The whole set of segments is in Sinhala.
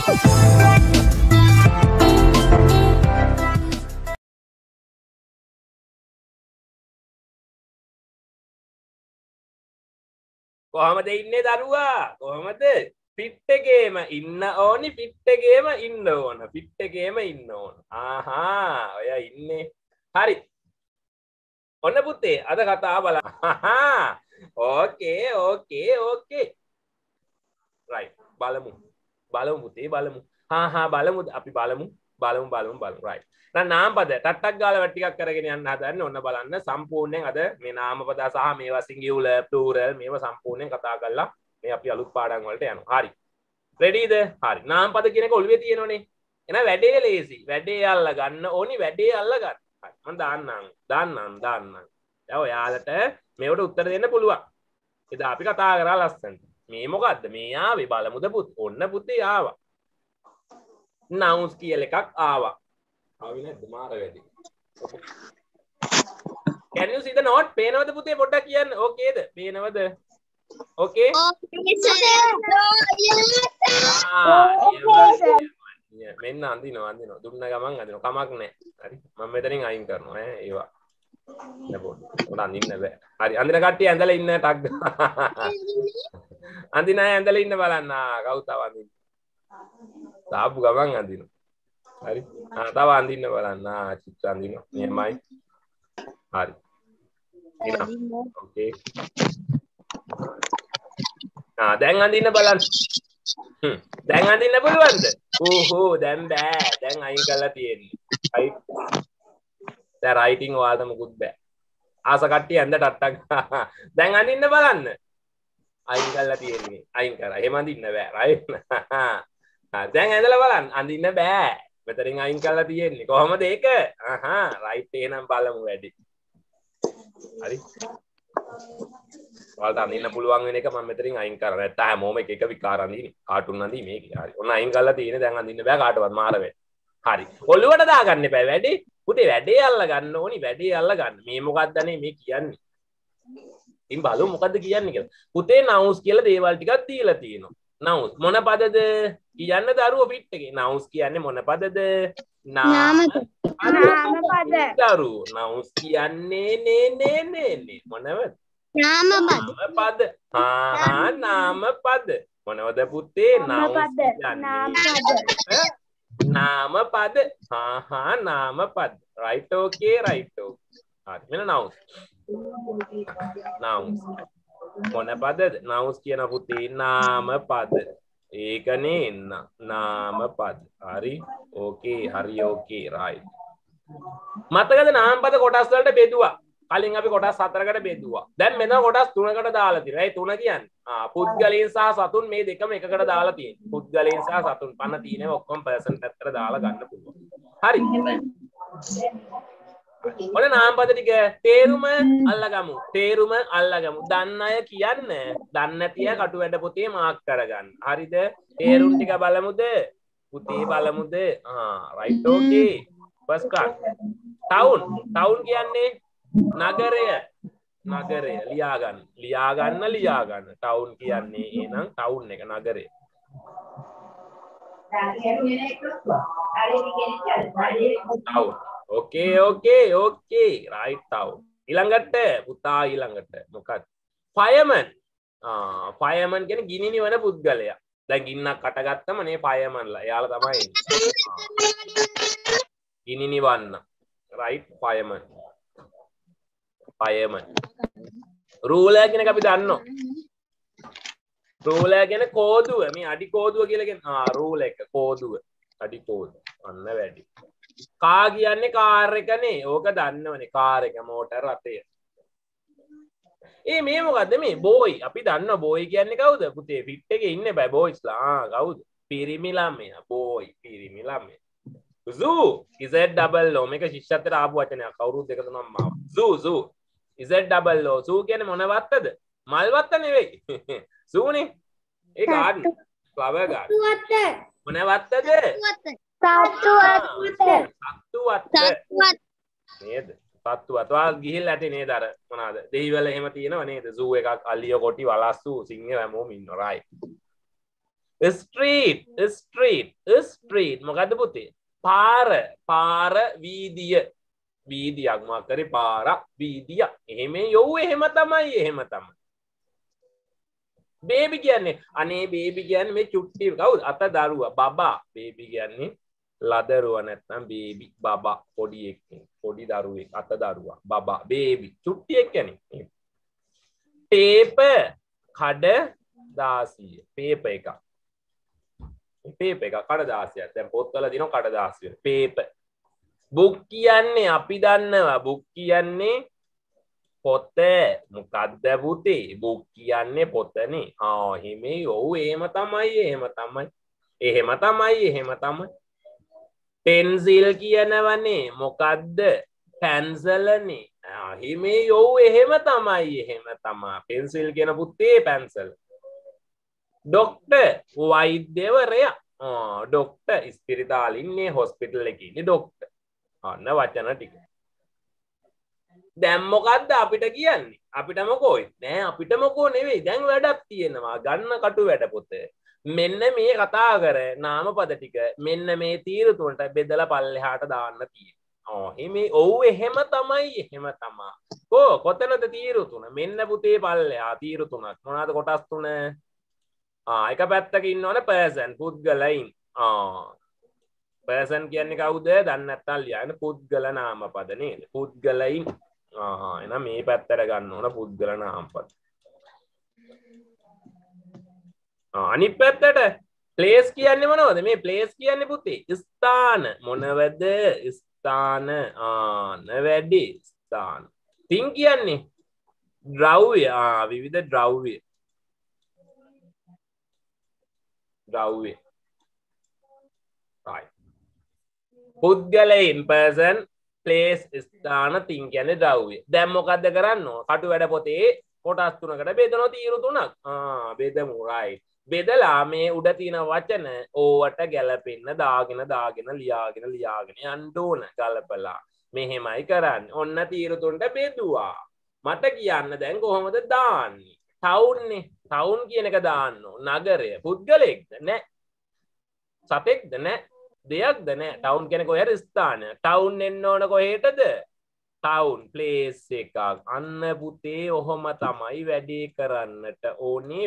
කොහමද ඉන්නේ දරුවා? කොහමද? ෆිට් එකේම ඉන්න ඕනි, ෆිට් එකේම ඉන්න ඕන. ෆිට් එකේම ඉන්න ඕන. ආහා, ඔයා ඉන්නේ. හරි. ඔන්න පුතේ, අද කතාව බලන්න. Okay, okay, okay. රයිට්. බලමු. බලමු පුතේ, බලමු. බලමු. අපි බලමු. රයිට්. දැන් නාමපද ටට්ටක් ගාලා වැට් ටිකක් කරගෙන යන්න හදන්නේ. ඔන්න බලන්න සම්පූර්ණයෙන් අද මේ නාමපද සහ මේවා සිංගියුලර් ප්ලූරල් මේවා සම්පූර්ණයෙන් කතා කරලා මේ අපි අලුත් පාඩම් වලට යනවා. හරි. රෙඩිද? හරි. නාමපද කියන එක ඔළුවේ තියෙනවනේ. එහෙනම් වැඩේ ලේසි. වැඩේ අල්ල ගන්න ඕනි. වැඩේ අල්ල ගන්න. හරි. මම දාන්නම්. දැන් ඔයාලට මේවට උත්තර දෙන්න පුළුවන්. එදා අපි කතා කරා ලස්සනට. මේ මොකද්ද? මේ ආවේ බලමුද පුත්? ඔන්න පුතේ ආවා. nouns කියලා එකක් ආවා. ආවේ නැද්ද මාර වැඩි. Can you see the note? පේනවද පුතේ පොඩ්ඩක් කියන්න. ඕකේද? පේනවද? Okay? මෙන්න අඳිනවා. දුන්න ගමන් අඳිනවා. කමක් නැහැ. හරි. මම මෙතනින් අයින් කරනවා ඈ ඒවා. නෑ අඳින්න බෑ. හරි. අඳින කට්ටිය ඇඳලා ඉන්න ටක්. අඳින අය ඇඳලා ඉන්න බලන්න. කවුද තව අඳින්න? තාපු ගමන් අඳිනවා. හරි. තව අඳින්න බලන්න. චිත්ත අඳිනවා. මෙහෙමයි. හරි. ඕකේ. දැන් අඳින්න බලන්න. දැන් අඳින්න පුළුවන්ද? ඕහෝ දැන් බෑ. දැන් අයින් කරලා තියෙන්නේ. right. දැන් රයිටින් ඔයාලට මොකුත් බෑ. ආස කට්ටිය ඇඳ ටට්ටක්. දැන් අඳින්න බලන්න. අයින් කරලා තියෙන්නේ. අයින් කරා. එහෙම අඳින්න බෑ. right. දැන් ඇඳලා බලන්න. අඳින්න බෑ. මෙතනින් අයින් කරලා තියෙන්නේ. කොහොමද ඒක? right එහෙනම් බලමු වැඩි. හරි. ඔයාලට අඳින්න පුළුවන් වෙන එක මම මෙතනින් අයින් කරා. නැත්නම් හැමෝම එක එක විකාර අඳින්නේ. කාටුන් අඳින්නේ මේකේ. හරි. ඔන්න අයින් කරලා තියෙන්නේ. දැන් අඳින්න බෑ කාටවත් මාර වෙන්න. හරි. ඔළුවට දාගන්න එපා වැඩි. පුතේ වැඩේ අල්ල ගන්න ඕනි. වැඩේ අල්ල ගන්න. මේ මොකක්දනේ මේ කියන්නේ? ඉතින් බලමු මොකද්ද කියන්නේ කියලා. පුතේ nouns කියලා දේවල් ටිකක් දීලා තියෙනවා. nouns මොන පදද? කියන්න දරුවෝ පිට එකේ. nouns කියන්නේ මොන පදද? නාම පද. දරුවෝ nouns කියන්නේ නේ මොනවද? නාම පද. නාම පද. මොනවද පුතේ? nouns නාම පද. නාම පද. right okay right okay. හරි. මෙන්න nouns. nouns මොන පදද? nouns කියන පුතේ නාම පද. ඒකනේ නාම පද. හරි. okay හරි okay right. මතකද නාම පද කොටස් වලට බෙදුවා. කලින් අපි කොටස් 4කට බෙදුවා. දැන් මෙතන කොටස් 3කට දාලා තියෙනවා. ඒ 3 කියන්නේ පුද්ගලයන් සහ සතුන් මේ දෙකම එකකට දාලා තියෙනවා. පුද්ගලයන් සහ සතුන් පන තියෙනවා ඔක්කොම පර්සන් පැත්තට දාලා ගන්න පුළුවන්. හරි. ඔන්න නාම පද ටික තේරුම අල්ලගමු. දන්න අය කියන්න. දන්නේ නැති අය කටු වැඩ පොතේ මාක් කරගන්න. හරිද? තේරුම් ටික බලමුද? පුතේ බලමුද? right okay. first class. town කියන්නේ නගරය ලියාගන්න ටවුන් කියන්නේ එහෙනම් ටවුන් එක නගරය. Town okay right town. ඊළඟට පුතා ඊළඟට මොකක්ද? ෆයර්මන්. ෆයර්මන් කියන්නේ ගිනි නිවන පුද්ගලයා. දැන් ගින්නක් අටගත්තම නේ ෆයර්මන්ලා. එයාලා තමයි ගිනි නිවන්න. රයිට් ෆයර්මන්. රූලර් කියන එක අපි දන්නවා. රූලර් කියන්නේ කෝදුව. මේ අඩි කෝදුව කියලා කියන්නේ රූල් එක කෝදුව. අඩි කෝදුව. අන්න වැඩි. කා කියන්නේ කාර් එකනේ. ඕක දන්නවනේ. කාර් එක මෝටර රථය. මේ මොකද්ද මේ බෝයි? අපි දන්නවා බෝයි කියන්නේ කවුද? පුතේ ෆිට් එකේ ඉන්නේ බෑ බෝයිස්ලා. කවුද? පිරිමි ළමයා. බෝයි පිරිමි ළමයා. zoo z double o මේක ශිෂ්‍යත්වයට ආපු වචනයක්. කවුරුත් දෙක තුනක් මාව. zoo z double o zoo කියන්නේ මොන වත්තද? මල් වත්ත නෙවෙයි. zoo නේ. ඒ garden. flower garden. මොන වත්තද? සත්තු වත්ත. නේද? සත්තු වත්ත. වා ගිහිල්ලා ඇති නේද අර මොනවාද? දෙහිවල එහෙම තියෙනව නේද? zoo එකක් අලිය කොටි වලස්සු සිංහ හැමෝම ඉන්නවා. right. street street මොකද්ද පුතේ පාර වීදිය වීදියක් මොකක් කරේ පාරක් වීදියක් එහෙම යොව් එහෙම තමයි බේබි කියන්නේ අනේ බේබි කියන්නේ මේ චුට්ටි කවුද අත දරුවා බබා බේබි කියන්නේ ලදරුවා නැත්නම් බේබි බබා පොඩි එක්කෙනෙක් පොඩි දරුවෙක් අත දරුවා බබා බේබි චුට්ටියෙක් කියන්නේ පේපර් කඩදාසිය පේපර් එක කඩදාසියක් දැන් පොත්වල දිනන කඩදාසිය පේපර් බුක් කියන්නේ අපි දන්නවා බුක් කියන්නේ පොත මොකද්ද පුතේ බුක් කියන්නේ පොතනේ එහෙමයි ඔව් එහෙම තමයි පෙන්සිල් කියනවනේ මොකද්ද පැන්සලනේ එහෙමයි ඔව් එහෙම තමයි පෙන්සිල් කියන පුතේ පැන්සල් ડોක්ටර් වෛද්‍යවරයා ડોක්ටර් ඉස්පිරිතාලේ ඉන්නේ හොස්පිටල් එකේ ඉන්නේ ડોක්ටර් අන්න වචන ටික දැන් මොකද්ද අපිට කියන්නේ අපිට මොකෝයි නෑ අපිට මොකෝ නෙවෙයි දැන් වැඩක් තියෙනවා ගන්න කටු වැඩ පොතේ මෙන්න මේ කතා කර නාමපද ටික මෙන්න මේ තීරු තුනට බෙදලා පල්ලෙහාට දාන්න තියෙනවා එමේ ඔව් එහෙම තමයි කොතනද තීරු තුන මෙන්න පුතේ පල්ලෙහා තීරු තුනක් මොනවාද කොටස් තුන එක පැත්තක ඉන්නවනේ පර්සන් පුද්ගලයින් පර්සන් කියන්නේ කවුද දන්නේ නැත්නම් ලියන්න පුද්ගල නාමපද නේද පුද්ගලයින් එහෙනම් මේ පැත්තට ගන්න ඕන පුද්ගල නාමපද අනිත් පැත්තට ප්ලේස් කියන්නේ මොනවද මේ ප්ලේස් කියන්නේ පුතේ ස්ථාන මොනවද ස්ථාන වැඩි ස්ථාන තින් කියන්නේ ද්‍රව්‍ය විවිධ ද්‍රව්‍ය right පුද්ගලයින් person place ස්ථාන තින් කියන්නේ ද්‍රව්‍ය දැන් මොකද්ද කරන්න ඕන කටු වැඩ පොතේ කොටස් තුනකට බෙදනවා තීරු තුනක් බෙදමු right බෙදලා මේ උඩ තියෙන වචන ඕවට ගැලපෙන්න දාගෙන ලියාගෙන යන්න ඕන ගලපලා මෙහෙමයි කරන්නේ ඔන්න තීරු තුනට බෙදුවා මට කියන්න දැන් කොහොමද දාන්නේ ටවුන් කියන එක දාන්න නගරය පුද්ගලයෙක්ද නෑ සතෙක්ද නෑ දෙයක්ද නෑ ටවුන් කියන කොහෙද ස්ථානය ටවුන් එන්න ඕන කොහෙටද ටවුන් ප්ලේස් එකක් අන්න පුතේ ඔහොම තමයි වැඩේ කරන්නට ඕනේ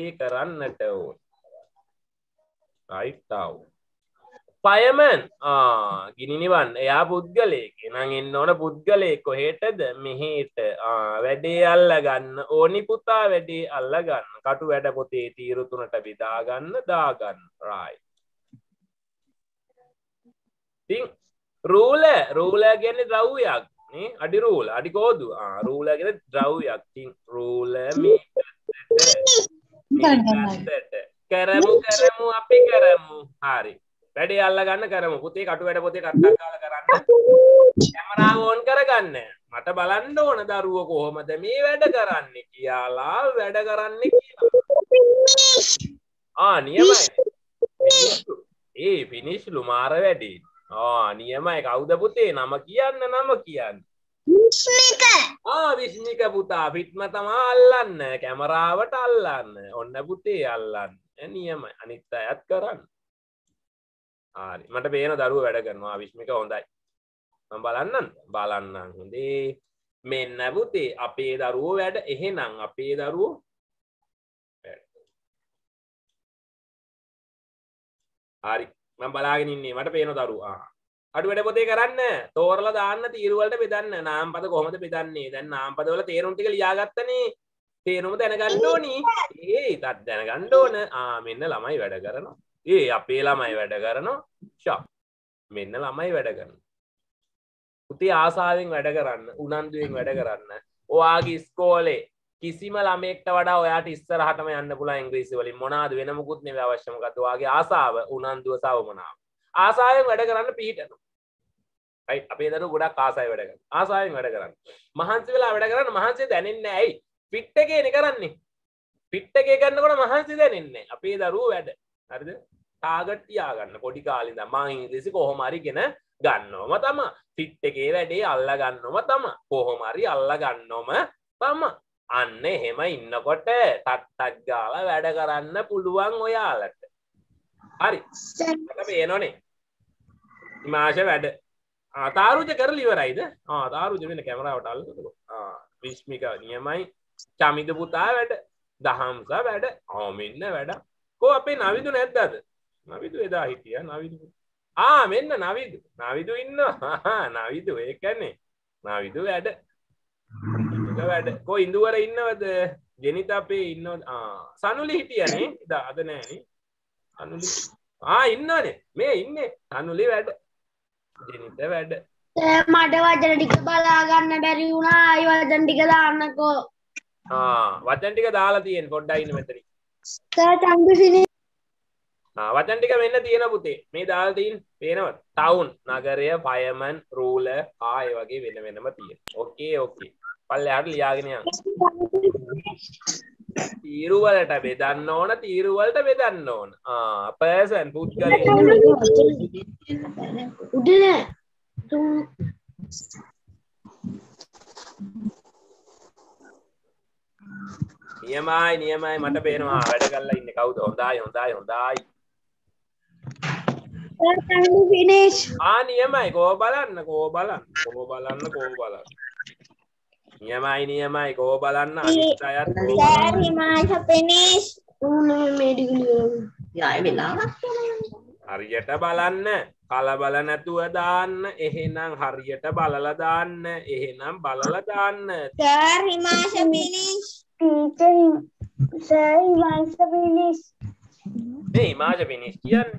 right ටවුන් ෆයර්මන් ගිනි නිවන්න එයා පුද්ගලයෙක් එහෙනම් එන්න ඕන පුද්ගලයෙක් කොහෙටද මෙහෙට වැඩේ අල්ලගන්න ඕනි පුතා වැඩේ අල්ලගන්න කටු වැඩ පොතේ තීරු තුනට බෙදා ගන්න දාගන්න right තින් රූලර් කියන්නේ ද්‍රව්‍යයක් නේ අඩි රූල අඩි කෝදු රූලර් කියන්නේ ද්‍රව්‍යයක් තින් රූලර් මේ කරමු අපි කරමු හරි වැඩේ අල්ලගන්න කරමු පුතේ කටු වැඩ පොතේ කට්ටක් ගාලා කරන්න කැමරාව ඕන් කරගන්න මට බලන්න ඕන දරුවෝ කොහොමද මේ වැඩ කරන්නේ කියලා නියමයි ෆිනිෂ්ලු මාර වැඩේ නියමයි කවුද පුතේ නම කියන්න විශ්මික පුතා පිටම තමා අල්ලන්න කැමරාවට අල්ලන්න ඔන්න පුතේ අල්ලන්න නියමයි අනිත් අයත් කරන්න හරි මට පේන දරුවෝ වැඩ කරනවා විශ්මික හොඳයි මම බලන්නම් හොඳේ මෙන්න පුතේ අපේ දරුවෝ වැඩ එහෙනම් අපේ දරුවෝ හරි මම බලාගෙන ඉන්නේ මට පේන දරුවෝ අඩු වැඩ පොතේ කරන්න තෝරලා දාන්න තීරු වලට බෙදන්න නාමපද කොහොමද බෙදන්නේ දැන් නාමපද වල තේරුම් ටික ලියාගත්තනේ තේරුම දැනගන්න ඕනි ඒකත් දැනගන්න ඕන මෙන්න ළමයි වැඩ කරනවා අපේ ළමයි වැඩ කරනවා මෙන්න ළමයි වැඩ කරනවා පුතේ ආසාවෙන් වැඩ කරන්න උනන්දුවෙන් වැඩ කරන්න ඔයාගේ ඉස්කෝලේ කිසිම ළමයෙක්ට වඩා ඔයාට ඉස්සරහටම යන්න පුළුවන් ඉංග්‍රීසි වලින් මොනවාද වෙන මොකුත් නෙවෙයි අවශ්‍ය මොකද්ද ඔයාගේ ආසාව උනන්දුව සවමනාව ආසාවෙන් වැඩ කරන්න පිටිනවා right අපේ දරුවෝ ගොඩක් ආසාවෙන් වැඩ කරන්න මහන්සි වෙලා වැඩ කරන්න මහන්සි දැනෙන්නේ නැහැ ඇයි ෆිට් එකේනේ කරන්නේ ෆිට් එකේ කරනකොට මහන්සි දැනෙන්නේ නැහැ අපේ දරුවෝ වැඩ හරිද ටාගට් තියාගන්න පොඩි කාලේ ඉඳන් මම ඉංග්‍රීසි කොහොම හරි ගෙන ගන්නවම තමයි ෆිට් එකේ වැඩේ අල්ල ගන්නවම තමයි කොහොම හරි අල්ල ගන්නවම තමයි අන්න එහෙම ඉන්නකොට ටක් ටක් ගාලා වැඩ කරන්න පුළුවන් ඔයාලට හරි මට පේනෝනේ හිමාංශ වැඩ තාරුජ කරලා ඉවරයිද තාරුජ වෙන කැමරාවට අල්ලන්නකො විශ්මික නියමයි චමිද පුතා වැඩ දහම්ස වැඩ මෙන්න වැඩ කෝ අපේ නවිදු නැද්ද අද නවිදු එදා හිටියා නවිදු මෙන්න නවිදු ඉන්නවා නවිදු ඒ කියන්නේ නවිදු වැඩ වැඩ කෝ ඉඳුවර ඉන්නවද ජෙනිත අපේ ඉන්නවද සනුලි හිටියනේ එදා අද නෑනේ සනුලි ඉන්නවනේ මේ ඉන්නේ සනුලි වැඩ ජෙනිත වැඩ මට වචන ටික බලා ගන්න බැරි වුණා ආයි වචන ටික දාන්නකෝ වචන ටික දාලා තියෙන පොඩ්ඩක් ඉන්න මෙතන සර් චන්දුසිනි වචන ටික මෙන්න තියෙන පුතේ මේ දාලා තියෙන පේනවද ටවුන් නගරය ෆයර්මන් රූලර් ඒ වගේ වෙන වෙනම තියෙන ඕකේ පල්ලෙහාට ලියාගෙන යන්න තීරු වලට බෙදන්න ඕන තීරු වලට බෙදන්න ඕන පර්සන් පුද්ගලයා උඩනේ නියමයි මට පේනවා වැඩ කරලා ඉන්නේ කවුද හොඳයි finish නියමයි කෝ බලන්න නියමයි කෝ බලන්න අනිත් අයත් sir හිමාංශ finish හරියට බලන්න කලබල නැතුව දාන්න එහෙනම් හරියට බලලා දාන්න එහෙනම් බලලා දාන්න sir Himansha finish teacher sir Himansha finish මේ හිමාංශ finish කියන්නේ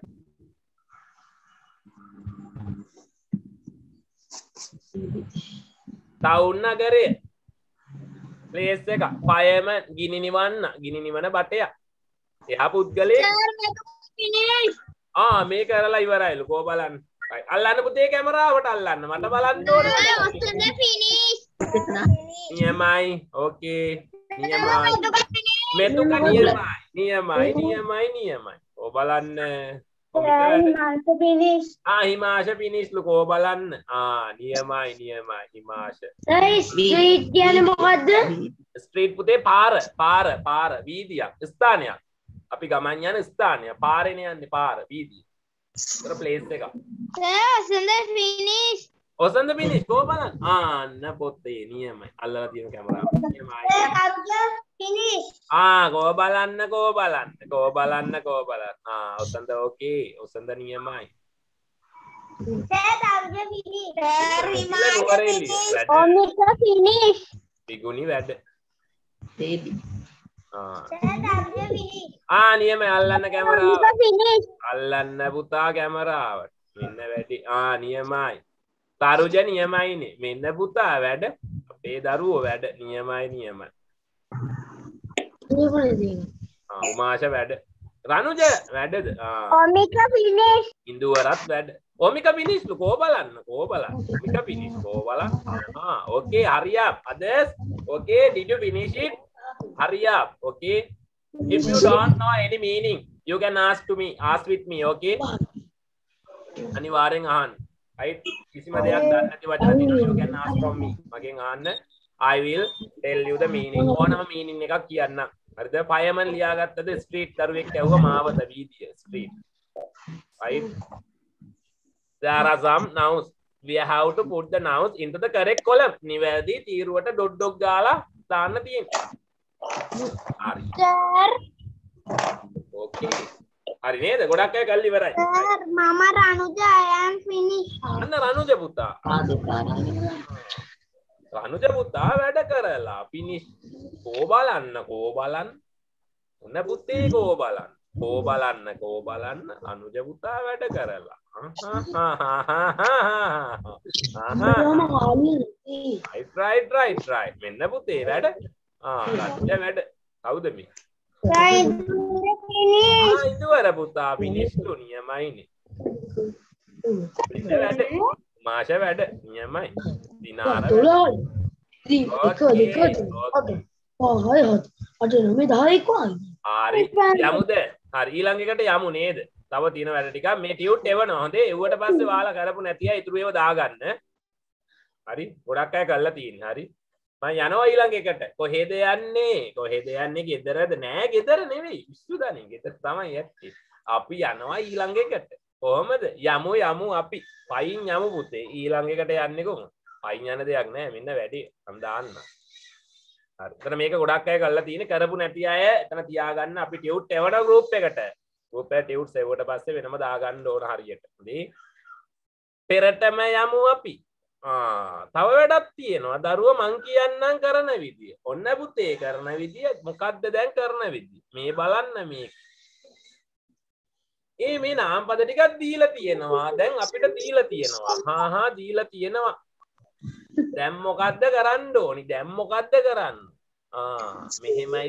ටවුන් නගරය ප්ලේස් එක ෆයර්මන් ගිනි නිවන බටය එහා පුද්ගලයෙක් මේ කරලා ඉවරයිලු කෝ බලන්න අල්ලන්න පුතේ කැමරාවට අල්ලන්න මට බලන්න ඕනේ නියමයි ඕකේ නියමයි මෙතුක නියමයි කෝ බලන්න හිමාංශ finish ලු කෝ බලන්න නියමයි හිමාංශ street කියන්නේ මොකද්ද ස්ට්‍රීට් පුතේ පාර වීදියක් ස්ථානයක් අපි ගමන් යන ස්ථානය පාරේනේ යන්නේ පාර වීදිය ඒතර ප්ලේස් එක ඔසන්ද finish කෝ බලන්න අන්න පොතේ නියමයි අල්ලලා තියෙන කැමරාව නියමයි කෝ බලන්න ඔසන්ද ඕකේ ඔසන්ද නියමයි බිගුනි වැඩ නියමයි අල්ලන්න කැමරාව අල්ලන්න පුතා කැමරාවට මෙන්න වැඩි නියමයි තරුජ නියමයිනේ මෙන්න පුතා වැඩ අපේ දරුවෝ වැඩ නියමයි උමාෂ වැඩ රනුජ වැඩද ඉන්දුවරත් වැඩ ඔමික finish ලු කෝ බලන්න ඔමික finish කෝ බලන්න okay hurry up others okay did you finish it hurry up okay if you don't know any meaning you can ask with me okay අනිවාර්යෙන් අහන්න right කිසිම දෙයක් දන්නේ නැති වචන තියෙනවා you can ask from me මගෙන් අහන්න I will tell you the meaning ඕනම meaning එකක් කියන්න හරිද ෆයර්මන් ලියාගත්තද ස්ට්‍රීට් දරුවෙක් ඇහුවා මාවත වීදිය street right there are some nouns we have to put the nouns into the correct column නිවැරදි තීරුවට ඩොට් ගාලා දාන්න තියෙනවා හරි sir okay හරි නේද ගොඩක් අය කල් ඉවරයි sir මම රනුජ I am finish අන්න රනුජ පුතා රනුජ පුතා වැඩ කරලා finish කෝ බලන්න ඔන්න පුතේ කෝ බලන්න අනුජ පුතා වැඩ කරලා right මෙන්න පුතේ වැඩ රනුජ වැඩ කවුද මේ ඉදුවර පුතා finish ලු නියමයිනේ වැඩ මාෂ වැඩ නියමයි දිනාර හරි යමුද හරි ඊළඟ එකට යමු නේද තව තියෙන වැඩ ටිකක් මේ ටියුට් එවනවා හොඳේ එව්වට පස්සේ ඔයාලා කරපු නැති අය ඉතුරු ඒවා දාගන්න හරි ගොඩක් අය කරලා තියෙන්නේ හරි මම යනවා ඊළඟ එකට කොහෙද යන්නේ ගෙදරද නෑ ගෙදර නෙවෙයි විශ්ුදානේ ගෙදර තමයි යන්නේ අපි යනවා ඊළඟ එකට කොහමද යමු අපි පයින් යමු පුතේ ඊළඟ එකට යන්නේ කොහොමද පයින් යන දෙයක් නෑ මෙන්න වැඩි මම දාන්න හරි එතන මේක ගොඩක් අය කරලා තියෙන්නේ කරපු නැති අය එතන තියාගන්න අපි ටියුට් එවන ගෲප් එකට ගෲප් එක ටියුට් සෙව්වට පස්සේ වෙනම දාගන්න ඕන හරියට හරි පෙරටම යමු අපි තව වැඩක් තියෙනවා දරුවා මං කියන්නම් කරන විදිය ඔන්න පුතේ කරන විදිය මොකද්ද දැන් කරන විදිය මේ බලන්න මේක මේ නාමපද ටිකක් දීලා තියෙනවා දැන් අපිට දීලා තියෙනවා දීලා තියෙනවා දැන් මොකද්ද කරන්න ඕනි දැන් මොකද්ද කරන්න මෙහෙමයි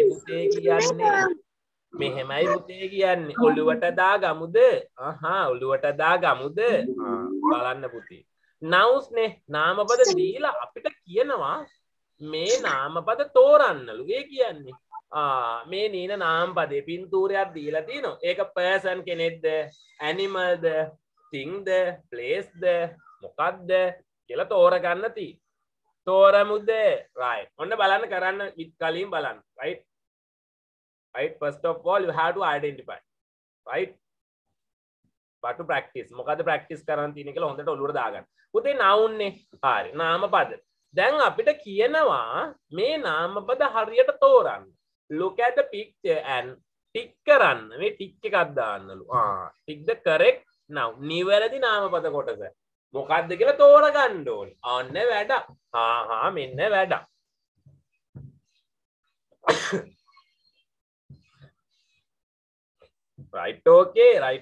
පුතේ කියන්නේ ඔළුවට දාගමුද ඔළුවට දාගමුද බලන්න පුතේ නවුස් නේ නාමපද දීලා අපිට කියනවා මේ නාමපද තෝරන්නලු ඒ කියන්නේ මේ නීන නාමපදේ පින්තූරයක් දීලා තියෙනවා ඒක පර්සන් කෙනෙක්ද ඇනිමල්ද thingද placeද මොකක්ද කියලා තෝරගන්න තියෙනවා තෝරමුද right ඔන්න බලන්න කරන්න කලින් බලන්න right first of all you have to identify right but to practice මොකද practice කරන්න තියෙන කියලා හොඳට ඔළුවට දාගන්න පුතේ noun නේ හරි නාමපද දැන් අපිට කියනවා මේ නාමපද හරියට තෝරන්න look at the picture and tick කරන්න මේ tick එකක් දාන්නලු tick the correct noun නිවැරදි නාමපද කොටස මොකද්ද කියලා තෝරගන්න ඕනේ අන්න වැඩ මෙන්න වැඩ right okay හරි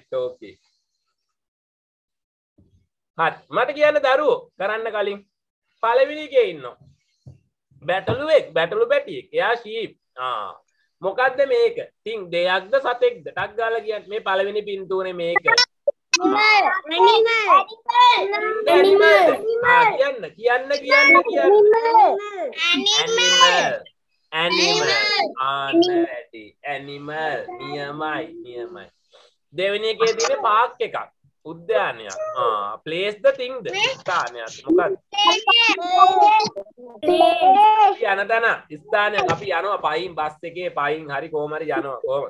මට කියන්න දරුවෝ කරන්න කලින් පළවෙනි එකේ ඉන්නවා බැටළු පැටියෙක් එයා sheep මොකද්ද මේක තින් දෙයක්ද සතෙක්ද ටක් ගාලා කියන්නේ මේ පළවෙනි පින්තූරේ මේක animal නියමයි දෙවෙනි එකේ තියෙන පාක් එකක් උද්‍යානයක් place the thing ද ස්ථානයක් මොකක්ද යන තැන ස්ථානයක් අපි යනවා පයින් බස් එකේ පයින් හරි කොහම හරි යනවා කොහමද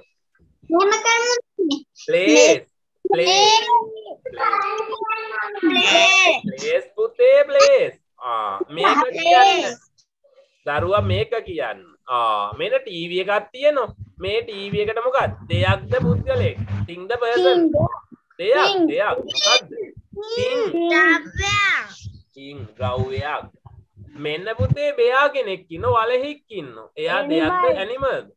place පුතේ place මේක කියන්න දරුවා මේක කියන්න මෙන්න ටීවී එකක් තියෙනවා මේ ටීවී එකට මොකක්ද දෙයක්ද පුද්ගලෙක් thing the person දෙයක් මොකද්ද thing ද්‍රව්‍යයක් මෙන්න පුතේ බෙයා කෙනෙක් ඉන්න වලහෙක් ඉන්නවා එයා දෙයක්ද ඇනිමල්ද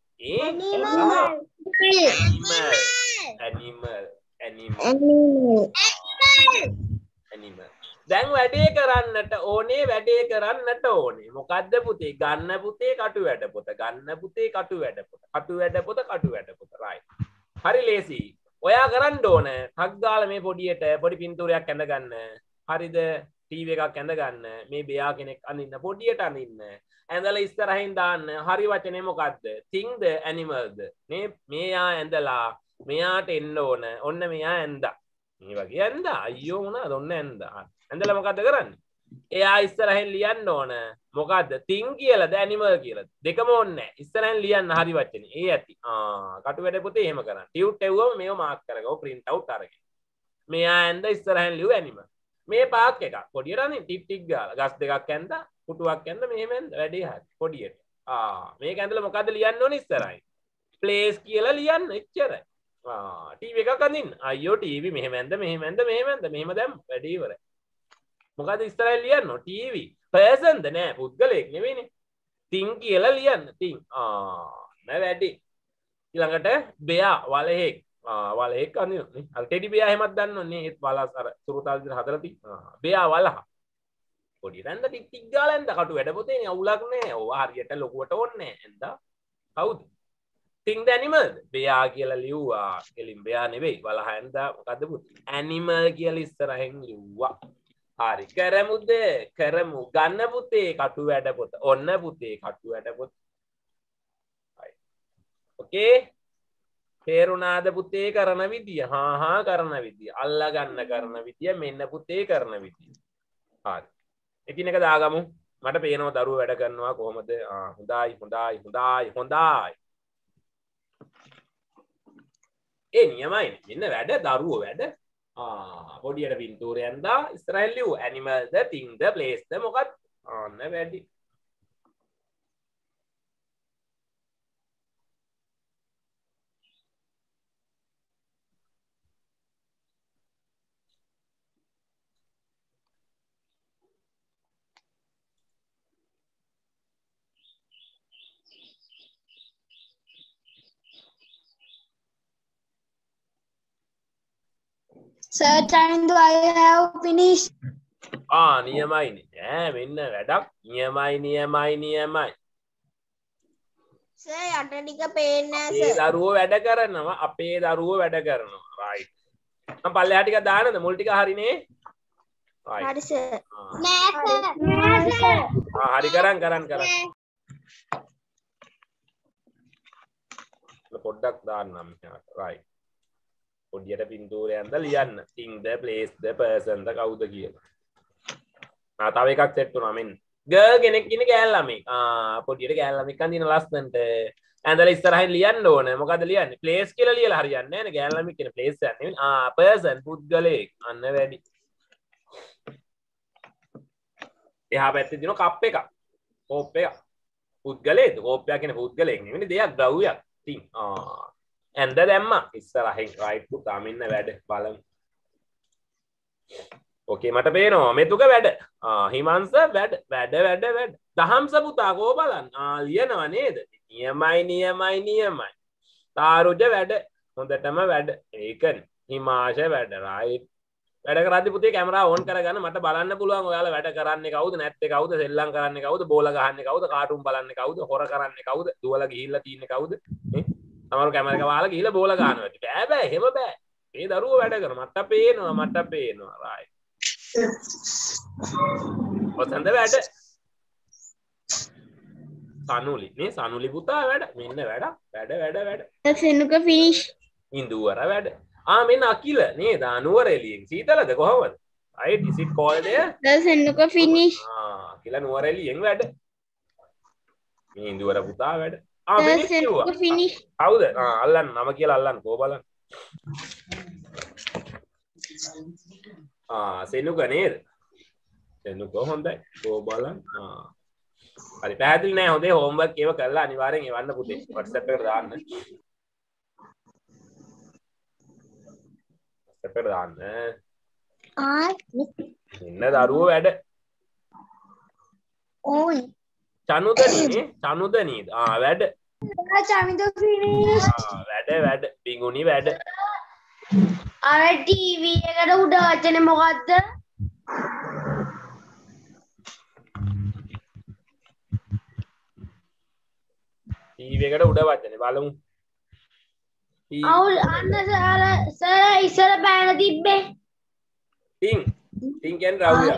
animal දැන් වැඩේ කරන්නට ඕනේ මොකද්ද පුතේ ගන්න පුතේ කටු වැඩ පොත right හරි ලේසි ඔයා කරන්න ඕන ටක් ගාලා මේ පොඩි පින්තූරයක් ඇඳ ගන්න හරිද ටීවී එකක් ඇඳ ගන්න මේ බෙයා කෙනෙක් අඳින්න පොඩියට අඳින්න ඇඳලා ඉස්සරහින් දාන්න හරි වචනේ මොකද්ද thing ද animal ද මෙයා ඇඳලා මෙයාට එන්න ඕන ඔන්න මෙයා ඇඳා මේ වගේ ඇඳා අයියෝ මොනවාද ඔන්න ඇඳලා මොකද්ද කරන්නේ එයා ඉස්සරහින් ලියන්න ඕන මොකද්ද thing කියලාද animal කියලාද දෙකම ඕනේ ඉස්සරහින් ලියන්න හරි වචනේ ඒ ඇති කටු වැඩ පොතේ එහෙම කරන්න ටියුට් එවුවම මේව මාක් කරගව print out අරගෙන මෙයා ඇඳ ඉස්සරහින් ලියුව animal මේ පාක් එකක් පොඩියට අනින් ටික් ගාලා ගස් දෙකක් ඇඳා පුටුවක් ඇඳ මෙහෙම ඇඳ වැඩේ හරි පොඩියට මේක ඇඳලා මොකද්ද ලියන්න ඕනේ ඉස්සරහින් place කියලා ලියන්න එච්චරයි ටීවී එකක් අඳින්න අයියෝ ටීවී මෙහෙම මෙහෙම දැම්ම වැඩේ ඉවරයි මොකද ඉස්සරහින් ලියන්න ටීවී පර්සන්ද නෑ පුද්ගලයෙක් නෙවෙයිනේ thing කියලා ලියන්න thing නෑ වැඩි ඊළඟට බෙයා වලහෙක් අඳිනවා අර ටෙඩි බෙයා එහෙමත් දන්නවනේ ඒත් වලස් අර සුරුතල් විදිහට හදලා තියෙනවා බෙයා වලහ පොඩි රැඳ ටික් ගාලා ඇඳ කටු වැඩ පොතේ අවුලක් නෑ ඕවා හරියට ලොකුවට ඕනේ ඇඳා කවුද thing the animal බෙයා කියලා ලිව්වා කෙලින් බෙයා නෙවෙයි වලහ ඇඳා මොකද්ද පුතේ animal කියලා ඉස්සරහින් ලිව්වා හරි කරමු ගන්න පුතේ කටු වැඩ පොත ඔන්න පුතේ කටු වැඩ පොත හරි ඕකේ තේරුණාද පුතේ කරන විදිය කරන විදිය අල්ලා ගන්න කරන විදිය මෙන්න පුතේ කරන විදිය හරි එකිනෙක දාගමු මට පේනවා දරුවෝ වැඩ කරනවා කොහොමද හොඳයි ඒ නියමයි මෙන්න වැඩ දරුවෝ වැඩ පොඩියට පින්තූරය ඇඳා ඉස්සරහින් ලියු animal ද thing ද place ද මොකක්ද අන්න වැඩි Sir Chandu, I have finished. නියමයිනේ ඈ මෙන්න වැඩක් නියමයි Sir, යට ටික පේන්නේ නැහැ අපේ sir. දරුවෝ වැඩ කරනවා අපේ දරුවෝ වැඩ කරනවා right මම පල්ලෙහා ටික දාන්නද මුල් ටික හරිනේ right හරි sir. නෑ sir. නෑ sir. හරි කරන් පොඩ්ඩක් දාන්නම් මෙහාට right පොඩියට පින්තූරය ඇඳලා ලියන්න thing ද place ද person ද කවුද කියලා තව එකක් සෙට් වුණා මෙන්න girl කෙනෙක් ඉන්නේ ගෑල් ළමෙක් පොඩියට ගෑල් ළමෙක් අඳින ලස්සනට ඇඳලා ඉස්සරහින් ලියන්න ඕනේ මොකද ලියන්නේ place කියලා ලියලා හරියන්නේ නැහැ නේ ගෑල් ළමෙක් කියන place එක නෙවෙයි person පුද්ගලයෙක් අන්න වැඩි එහා පැත්තේ දින කප් එකක් කෝප් එකක් පුද්ගලයෙක් කෝප්පයක් කියන පුද්ගලයෙක් නෙවෙයි දෙයක් ද්‍රව්‍යයක් thing ඇඳ දැම්මා ඉස්සරහින් right පුතා මෙන්න වැඩ බලමු ඕකේ මට පේනවා මෙතුක වැඩ හිමංශ වැඩ දහම්ස පුතා කෝ බලන්න ලියනවා නේද නියමයි තාරුජ වැඩ හොඳටම වැඩ ඒකනේ හිමාශ වැඩ right වැඩ කරද්දි පුතේ කැමරා ඕන් කරගන්න මට බලන්න පුළුවන් ඔයාලා වැඩ කරන්නේ කවුද නැත්තේ කවුද සෙල්ලම් කරන්නේ කවුද බෝල ගහන්නේ කවුද කාටුන් බලන්නේ කවුද හොර කරන්නේ කවුද දුවලා ගිහිල්ලා තින්නේ කවුද නේ අමාරු කැමරා එක වහලා ගිහිල්ලා බෝල ගහනවා බෑ එහෙම බෑ මේ දරුවෝ වැඩ කරනවා මට පේනවා right ඔතනද වැඩ සනුලි පුතා වැඩ මෙන්න වැඩ Senuka finish. ඉන්දුවර වැඩ මෙන්න අකිල නේද නුවර එළියෙන් සීතලද කොහොමද right is it cold there The Senuka finish. Akila නුවර එළියෙන් වැඩ මේ ඉන්දුවර පුතා වැඩ The Senuka finish. කවුද අල්ලන්න නම කියලා අල්ලන්න කෝ බලන්න සෙනුක නේද සෙනුක හොඳයි කෝ බලන්න හරි පැහැදිලි නෑ හොඳේ හෝම්වර්ක් ඒව කරලා අනිවාර්යෙන් එවන්න පුතේ WhatsApp එකට දාන්න WhatsApp එකට දාන්න ඉන්න දරුවෝ වැඩ ඕයි චනුදනීද වැඩ Chandu finish. වැඩ පිඟුනි වැඩ අර TV එකට උඩ වචනේ මොකද්ද? TV එකට උඩ වචනේ බලමු අවුල් අන්න සර් ඉස්සර බෑන තිබ්බේ. තින් කියන්නේ රවුය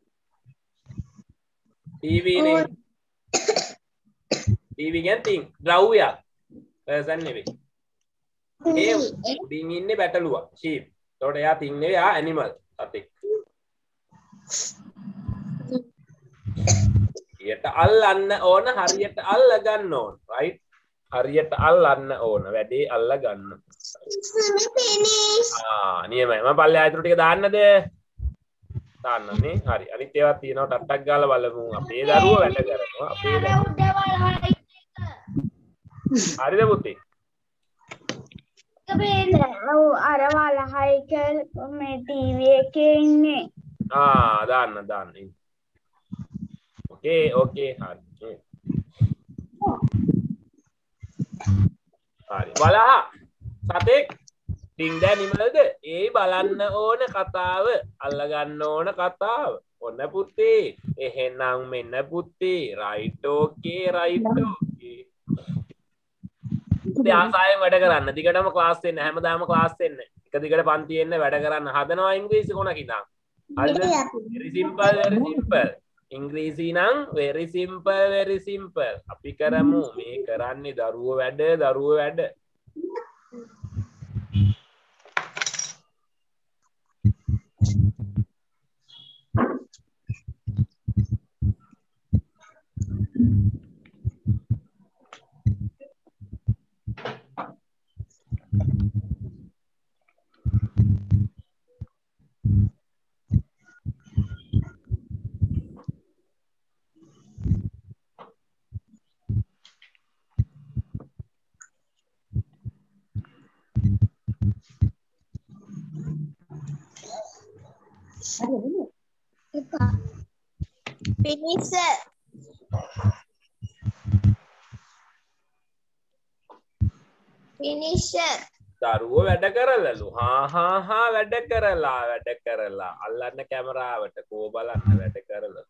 TV නේ TV කියන්නේ තින් රවුයක් person නෙවෙයි ඒ තින් ඉන්නේ බැටළුවා sheep එතකොට එයා තින් නෙවෙයි එයා animal සතෙක් හරියට අල්ලන්න ඕන හරියට අල්ල ගන්න ඕන right හරියට අල්ලන්න ඕන වැඩේ අල්ල ගන්න නියමයි මම පල්ලෙහා ඉතුරු ටික දාන්නද දාන්නනේ හරි අනිත් ඒවා තියෙනවා ටට්ටක් ගාලා බලමු අපේ දරුවෝ වැඩ කරනවා අපේ හරිද පුතේ අර වලහයික මේ TV එකේ ඉන්නේ. දාන්න ඕකේ හරි බලහ සතෙක් තින් දැන් නිමලද ඒ බලන්න ඕන කතාව අල්ලගන්න ඕන කතාව ඔන්න පුතේ එහෙනම් මෙන්න පුතේ right okay ආසාවෙන් වැඩ කරන්න දිගටම ක්ලාස් එන්න හැමදාම ක්ලාස් එන්න එක දිගට පන්ති එන්න වැඩ කරන්න හදනවා ඉංග්‍රීසි කොනක් ඉඳන් හරිද very simple ඉංග්‍රීසි නම් very simple අපි කරමු මේ කරන්නේ දරුවෝ වැඩ Finisher. Finisher. දරුවෝ වැඩ කරලලු. හා වැඩ කරලා. අල්ලන්න කැමරාවට කෝ බලන්න වැඩ කරලා.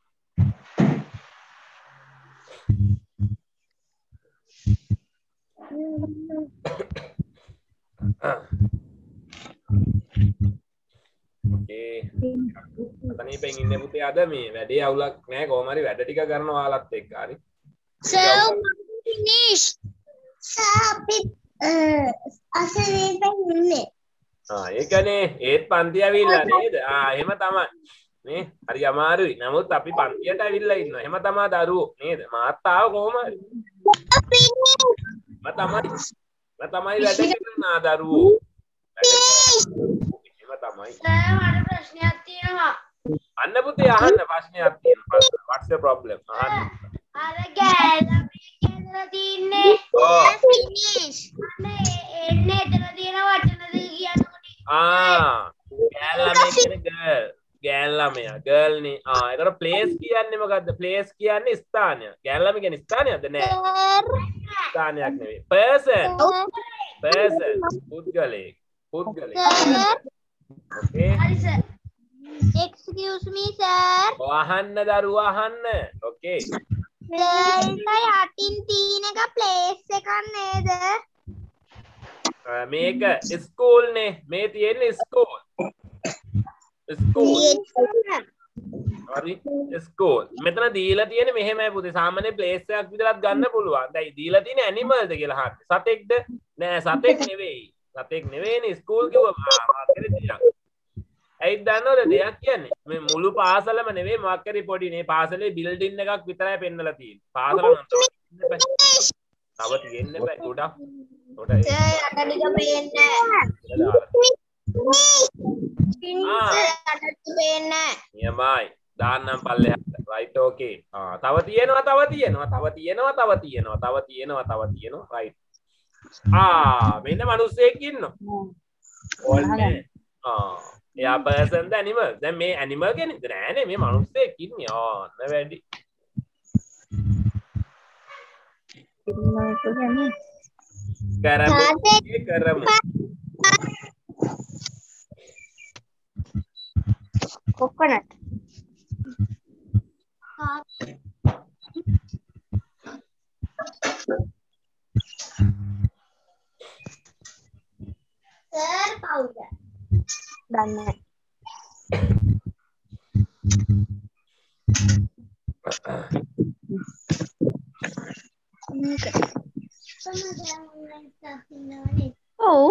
අතනී පෙන් ඉන්නේ පුතේ අද මේ වැඩේ අවුලක් නෑ කොහොම හරි වැඩ ටික කරනවා ඔයාලත් එක්ක හරි. Sir, finish. Sir, අසරේ ඉන්නේ. ඒකනේ ඒත් පන්ති ඇවිල්ලා නේද? එහෙම තමයි. නේ හරි අමාරුයි. නමුත් අපි පන්තියට ඇවිල්ලා ඉන්නවා. එහෙම තමයි දරුවෝ නේද? මාත් ආව කොහොම හරි. මම තමයි වැඩ කරනවා දරුවෝ. එහෙම තමයි. සර් මට ප්‍රශ්නයක් තියෙනවා. අන්න පුතේ අහන්න ප්‍රශ්නයක් තියෙනවා. What's the problem? අහන්න. අර ගෑල්ලමේ කියලා තින්නේ. finish. එන්නේ එතන තියෙන වචනද කියනකොට. ගෑල්ලමේ කියන්නේ girl. ගෑල්ලමයා girl නේ. ඒකට place කියන්නේ මොකද්ද? place කියන්නේ ස්ථානය. ගෑල්ලම කියන්නේ ස්ථානයක්ද නෑ? ස්ථානයක් නෙවෙයි. person. පුද්ගලෙක්. Okay. හරි සර්. Excuse me sir. අහන්න දරුවා අහන්න. Okay. යටින් තියෙන එක place එකක් නේද? මේක ස්කූල් නේ. මේ තියෙන්නේ ස්කූල්. හරි ස්කූල්. මෙතන දීලා තියෙන්නේ මෙහෙමයි පුතේ. සාමාන්‍ය place එකක් විතරක් ගන්න පුළුවන්. දැන් දීලා තියෙන්නේ animal ද කියලා අහන්න. සතෙක්ද? නෑ සතෙක් නෙවෙයි. සතෙක් නෙවෙයිනේ ස්කූල් කිව්වම මාකරේ දෙයක්. ඇයි දන්නවද දෙයක් කියන්නේ? මේ මුළු පාසලම නෙවෙයි මාකරේ පොඩි නේ පාසලේ බිල්ඩින් එකක් විතරයි පෙන්නලා තියෙන්නේ. පාසල නම් තව තියෙන්න බෑ ගොඩක්. ගොඩක් නියමයි. දාන්නම් පල්ලෙහාට. right okay. තව තියෙනවා. right. මෙන්න මිනිස්සෙක් ඉන්නවා. ඕල්නේ. එයා person ද animal. දැන් මේ animal කෙනෙක්ද නෑනේ මේ මිනිස්සෙක් ඉන්නේ. වැඩි. කරමු. coconut. Sir, powder. Done. Oh.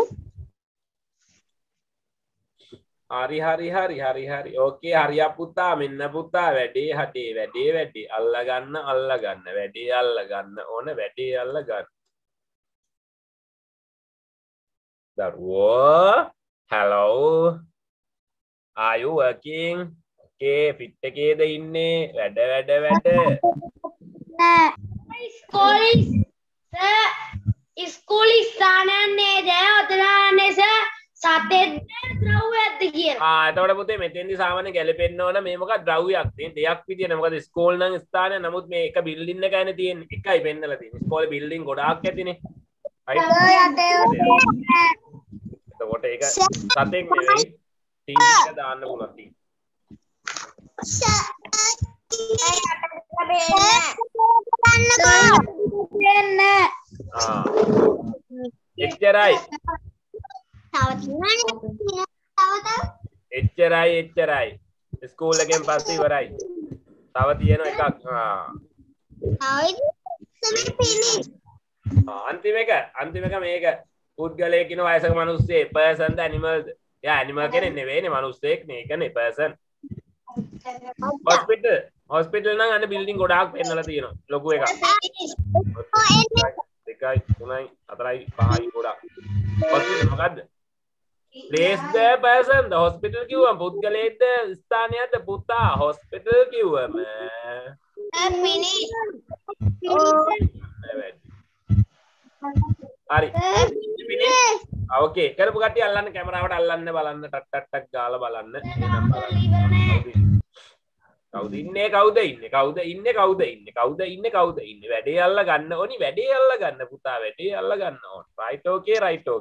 හරි. ඕකේ හරියා පුතා මෙන්න පුතා වැඩේ හටේ අල්ලගන්න වැඩේ අල්ලගන්න ඕන වැඩේ අල්ලගන්න. දරුවෝ hello are you working? okay fit එකේද ඉන්නේ වැඩ school ස්ථානයක් නේද ඔතනනේ සර් සතෙක්ද ද්‍රව්‍යයක්ද කියලා. එතකොට පුතේ මෙතෙන්දි සාමාන්‍ය ගැලපෙන්න ඕන මේ මොකක්ද ද්‍රව්‍යයක් තියෙන දෙයක් විදියට මොකද ස්කෝල් නම් ස්ථානය නමුත් මේ එක බිල්ඩින් එකයිනේ තියෙන්නේ එකයි පෙන්නලා තියෙන්නේ ස්කෝල් බිල්ඩින් ගොඩාක් ඇතිනේ. එතකොට ඒක සතෙක් නෙවෙයි ටීම් එක දාන්න පුළුවන් ටීම්. එච්චරයි. එච්චරයි. ස්කූල් එකෙන් පස්සේ ඉවරයි. තව තියෙන එකක්. අන්තිම එක මේක පුද්ගලයෙක් ඉන්න වයසක මිනිස්සෙක් person ද animal ද? යා animal කෙනෙක් නෙවෙයිනේ මිනිස්සෙක් මේකනේ person. hospital නම් අන්න building ගොඩාක් පෙන්නලා තියෙනවා ලොකු එකක්. 1 2 3 4 5 ගොඩාක්. hospital මොකද්ද? place the person the hospital කිව්වම පුද්ගලයෙක්ද ස්ථානයක්ද පුතා hospital කිව්වම හරි ඕකේ කරපු කට්ටිය අල්ලන්න කැමරාවට අල්ලන්න බලන්න ටක් ගාලා බලන්න කවුද ඉන්නේ වැඩේ අල්ල ගන්න ඕනි වැඩේ අල්ල ගන්න පුතා වැඩේ අල්ල ගන්න ඕන රයිට් ඕකේ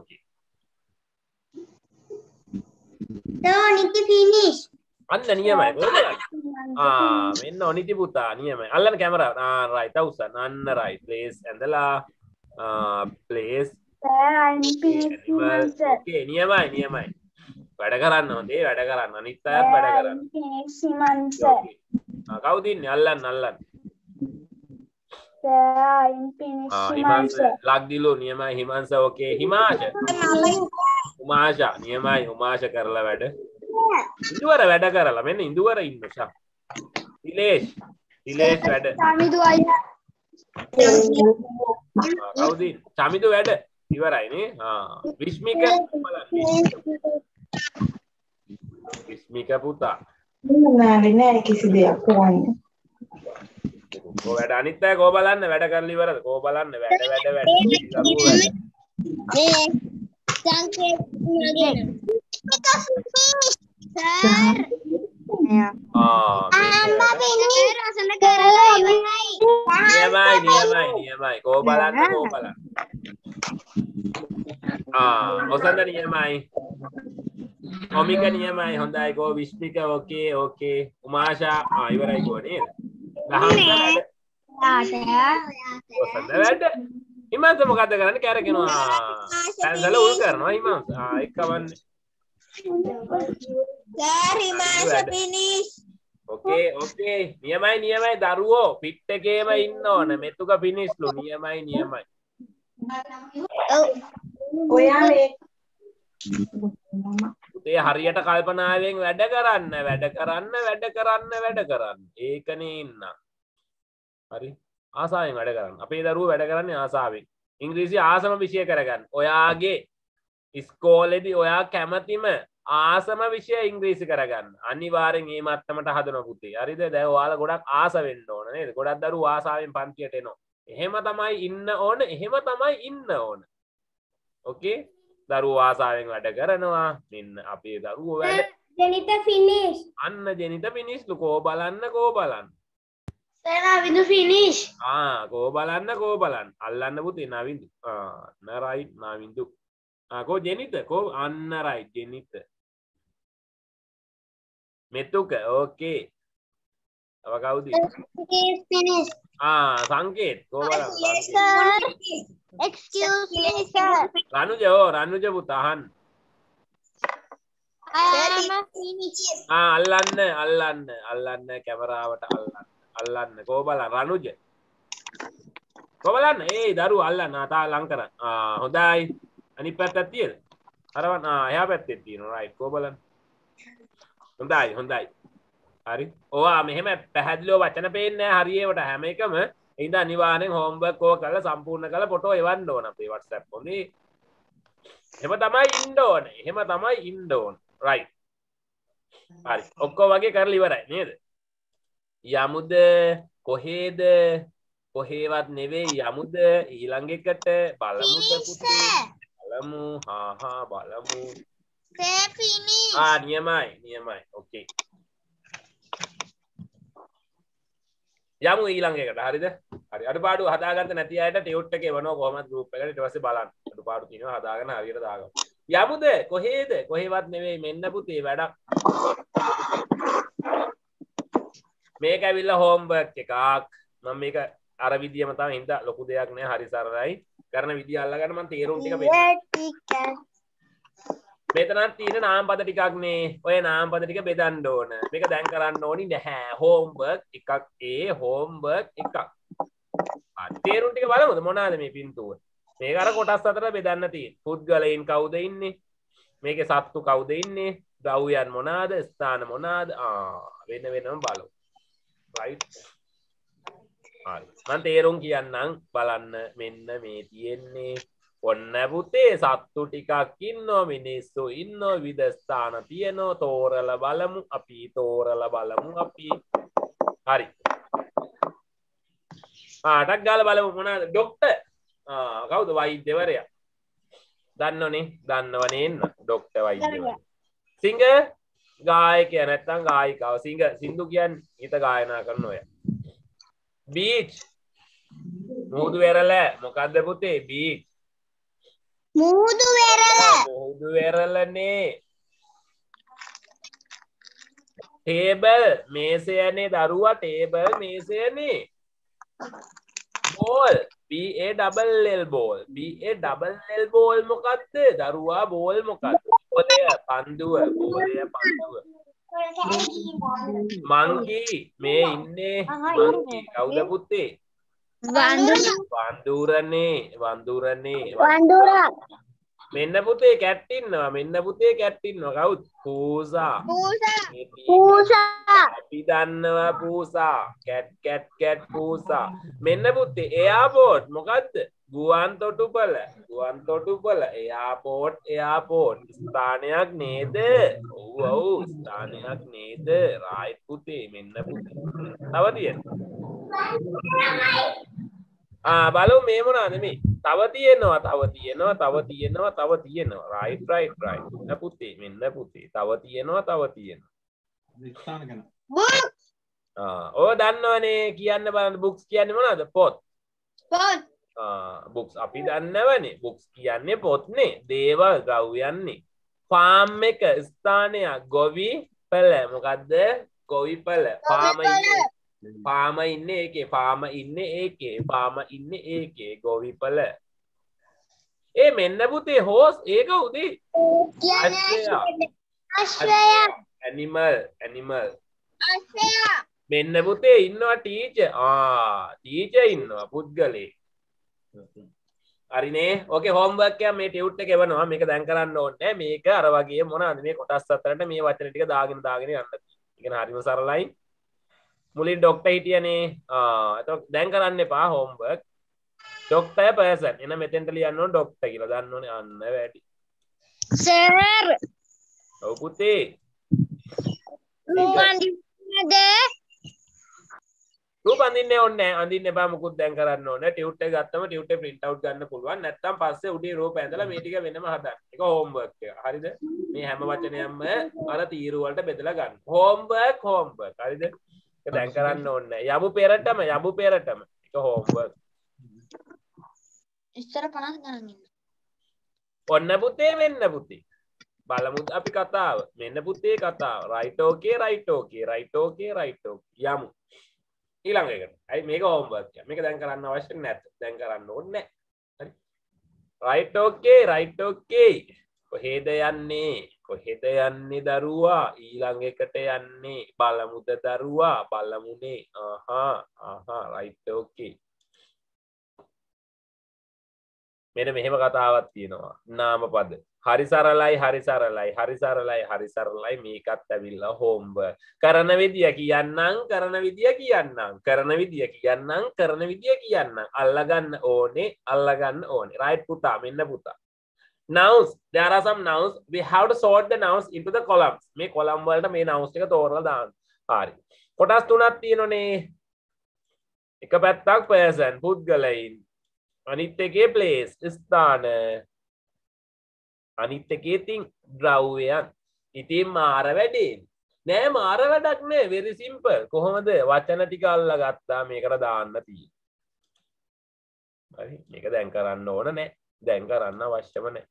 Niti finish. අන්න නියමයි මෙන්න ඔනිති පුතා නියමයි අල්ලන්න කැමරාවට රයිට් අවුස්සන්න අන්න රයිට් ප්ලේස් ඇඳලා ප්ලේස් ඕකේ නියමයි වැඩ කරන්න හොඳේ වැඩ කරන්න අනිත් අයත් වැඩ කරන්න කවුද ඉන්නේ අල්ලන්න හිමංශ ලක්දිලු නියමයි හිමංශ ඕකේ උමාෂා නියමයි උමාෂ කරලා වැඩ ඉඳුවර වැඩ කරලා මෙන්න ඉඳුවර ඉන්න ෂා දිලේෂ් වැඩ කවුද චමිදු වැඩ ඉවරයිනේ විශ්මික විශ්මික පුතා නෑ කිසි දෙයක් කරන්න කෝ වැඩ අනිත් අය කෝ බලන්න වැඩ කරලා ඉවරද කෝ බලන්න වැඩ නියමයි කෝ බලන්න ඔසන්ද නියමයි ඔමික නියමයි හොඳයි කෝ විශ්මික ඕකේ උමාෂා ඉවරයි කෝ නේද වැඩ හිමන්ත මොකද කරන්න කැරගෙනවා පැන්සල උල් කරනවා හිමන්ත එක්කවන්නේ ඕකේ නියමයි දරුවෝ පිට් එකේම ඉන්න ඕන මෙතුක ෆිනිෂ්ලු නියමයි ඔයා පුතේ හරියට කල්පනාවෙන් වැඩ කරන්න ඒකනේ ඉන්න හරි ආසාවෙන් වැඩ කරන්න අපේ දරුවෝ වැඩ කරන්නේ ආසාවෙන් ඉංග්‍රීසි ආසම විෂය කරගන්න ඔයාගේ ඉස්කෝලේදී ඔයා කැමතිම ආසම විෂය ඉංග්‍රීසි කරගන්න අනිවාර්යෙන් මේ මට්ටමට හදනවා පුතේ හරිද දැන් ඔයාලා ගොඩක් ආස වෙන්න ඕන නේද ගොඩක් දරුවෝ ආසාවෙන් පන්තියට එනවා එහෙම තමයි ඉන්න ඕන ඕකේ දරුවෝ ආසාවෙන් වැඩ කරනවා මෙන්න අපේ දරුවෝ වැඩ Jenita finish. අන්න ජෙනිත ෆිනිෂ් කෝ බලන්න Navindu finish. කෝ බලන්න අල්ලන්න පුතේ නවින්දු රයිට් නවින්දු කෝ ජෙනිත කෝ අන්න රයිට් ජෙනිත මෙතුක ඕකේ තව කවුද Finish. සංකේත් කෝ බලන්න Excuse me, sir. රනුජ පුතා අහන්න අල්ලන්න කැමරාවට අල්ලන්න කෝ බලන්න රනුජ කෝ බලන්න දරුවෝ අල්ලන්න තා ලං කරන්න හොඳයි අනිත් පැත්තක් තියෙද අරවන් එහා පැත්තේ තියෙනවා රයිට් කෝ බලන්න හොඳයි හරි ඔයා මෙහෙම පැහැදිලිව වචන පේන්නේ නැහැ හරියවට හැම එකම ඉතින් අනිවාර්යෙන් හෝම්වර්ක් කෝ කරලා සම්පූර්ණ කරලා ෆොටෝ එවන්න ඕන අපේ WhatsApp හොඳේ එහෙම තමයි ඉන්න ඕන right හරි ඔක්කොම වගේ කරලා ඉවරයි නේද යමුද කොහෙවත් නෙවෙයි යමුද ඊළඟ එකට බලමුද පුතේ බලමු බලමු නියමයි ඕකේ යමු ඊළඟ එකට හරිද හරි අඩුපාඩු හදාගන්න නැති අයට ටියුට් එකේ එවනවා කොහමද ගෲප් එකට ඊට පස්සේ බලන්න අඩුපාඩු තියෙනවා හදාගන්න හරියට දාගන්න යමුද කොහෙවත් නෙවෙයි මෙන්න පුතේ වැඩක් මේක ඇවිල්ලා හෝම්වර්ක් එකක් මම මේක අර විදියම තමයි හින්දා ලොකු දෙයක් නෑ හරි සරලයි කරන විදිය අල්ලගන්න මම තේරුම් ටික මෙතනත් තියෙන නාමපද ටිකක් නේ ඔය නාමපද ටික බෙදන්න ඕන මේක දැන් කරන්න ඕනි නැහැ හෝම්වර්ක් එකක් හෝම්වර්ක් එකක් තේරුම් ටික බලමුද මොනවාද මේ පින්තූර මේක අර කොටස් අතර බෙදන්න තියෙන පුද්ගලයන් කවුද ඉන්නේ මේකේ සත්තු කවුද ඉන්නේ ද්‍රව්‍යයන් මොනවාද ස්ථාන මොනවාද වෙනම බලමු right හරි මම තේරුම් කියන්නම් බලන්න මෙන්න මේ තියෙන්නේ ඔන්න පුතේ සත්තු ටිකක් ඉන්නවා මිනිස්සු ඉන්නවා විවිධ ස්ථාන තියෙනවා තෝරලා බලමු අපි හරි ටක් ගාලා බලමු මොනවාද ડોක්ටර් කවුද වෛද්‍යවරයා දන්නවනේ දන්නවනේ ඉන්න ડોක්ටර් වෛද්‍යවරු singer ගායකයා නැත්නම් ගායිකාව singer සින්දු කියන්නේ ගීත ගායනා කරන අය beach මුහුදු වෙරළ මොකද්ද පුතේ beach මුහුදු වෙරළ මුහුදු වෙරළනේ table මේසයනේ දරුවා table මේසයනේ ball ball ball ball මොකද්ද දරුවා ball මොකද්ද බෝලය පන්දුව බෝලය පන්දුව monkey මේ ඉන්නේ monkey කවුද පුතේ වඳුරනේ වඳුරා මෙන්න පුතේ කැට් ඉන්නවා කවුද පූසා අපි දන්නවා පූසා කැට් පූසා මෙන්න පුතේ එයාපෝට් මොකද්ද ගුවන් තොටුපළ එයාපෝට් ස්ථානයක් නේද ඔව් ස්ථානයක් නේද රයිට් පුතේ මෙන්න පුතේ තව තියෙනවා බලමු මේ මොනවාද මේ තව තියෙනවා right මෙන්න පුතේ තව තියෙනවා ඔය දන්නවනේ කියන්න බලන්න books කියන්නේ මොනවද පොත් books අපි දන්නවනේ books කියන්නේ පොත්නේ දේවල් ද්‍රව්‍යයන්නේ farm එක ස්ථානයක් ගොවි පළ මොකද්ද ගොවි පළ පාම ඉන්නේ ඒකේ ගොවිපල මෙන්න පුතේ හෝස් ඒක උදේ animal මෙන්න පුතේ ඉන්නවා ටීචර් ඉන්නවා පුද්ගලෙක් හරිනේ ඕකේ හෝම්වර්ක් එක මේ ටියුට් එක එවනවා මේක දැන් කරන්න ඕනේ මේක අර වගේ මොනවාද මේ කොටස් හතරට මේ වචන ටික දාගෙන යන්න තියෙනවා හරිම සරලයි මුලින් ඩොක්ටර් හිටියනේ එතකොට දැන් කරන්න එපා හෝම්වර්ක් ඩොක්ටර් පර්සන් එන මෙතෙන්ට ලියන්න ඕන ඩොක්ටර් කියලා දන්නෝනේ අන්න වැඩි සර් ඔව් පුතේ රූප අඳින්න ඕනේ අඳින්න එපා මුකුත් දැන් කරන්න ඕනේ ටියුට් එක ගත්තම ටියුට් එක print out ගන්න පුළුවන් නැත්නම් පස්සේ උඩේ රූප ඇඳලා මේ ටික වෙනම හදන්න ඒක හෝම්වර්ක් එක හරිද මේ හැම වචනයක්ම අර තීරු වලට බෙදලා ගන්න හෝම්වර්ක් හරිද දැන් කරන්න ඕනේ යමු පෙරටම එක හෝම්වර්ක් ඉස්සර 50 ගණන් ඉන්න ඔන්න පුතේ මෙන්න පුතේ බලමු අපි කතාව මෙන්න පුතේ කතාව right okay යමු ඊළඟ එකට අයි මේක හෝම්වර්ක් එක මේක දැන් කරන්න අවශ්‍ය නැත් දැන් කරන්න ඕනේ හරි right okay කොහෙද යන්නේ දරුවා ඊළඟ එකට යන්නේ බලමුද දරුවා බලමුනේ right okay මෙන්න මෙහෙම කතාවක් තියෙනවා නාමපද හරි සරලයි මේකත් ඇවිල්ලා හෝම්වර්ක් කරන විදිය කියන්නම් අල්ලගන්න ඕනේ right පුතා මෙන්න පුතා nouns there are some nouns we have to sort the nouns into the columns මේ column වලට මේ nouns ටික තෝරලා දාන්න හරි කොටස් තුනක් තියෙනනේ එක පැත්තක් person පුද්ගලයින් අනිත් එකේ place ස්ථාන අනිත් එකේ තින් ද්‍රව්‍යයන් ඉතින් මාර වැඩේ නෑ මාර වැඩක් නෑ very simple කොහොමද වචන ටික අල්ලලා ගත්තා මේකට දාන්න තියෙන්නේ හරි මේක දැන් කරන්න ඕන නෑ දැන් කරන්න අවශ්‍යම නෑ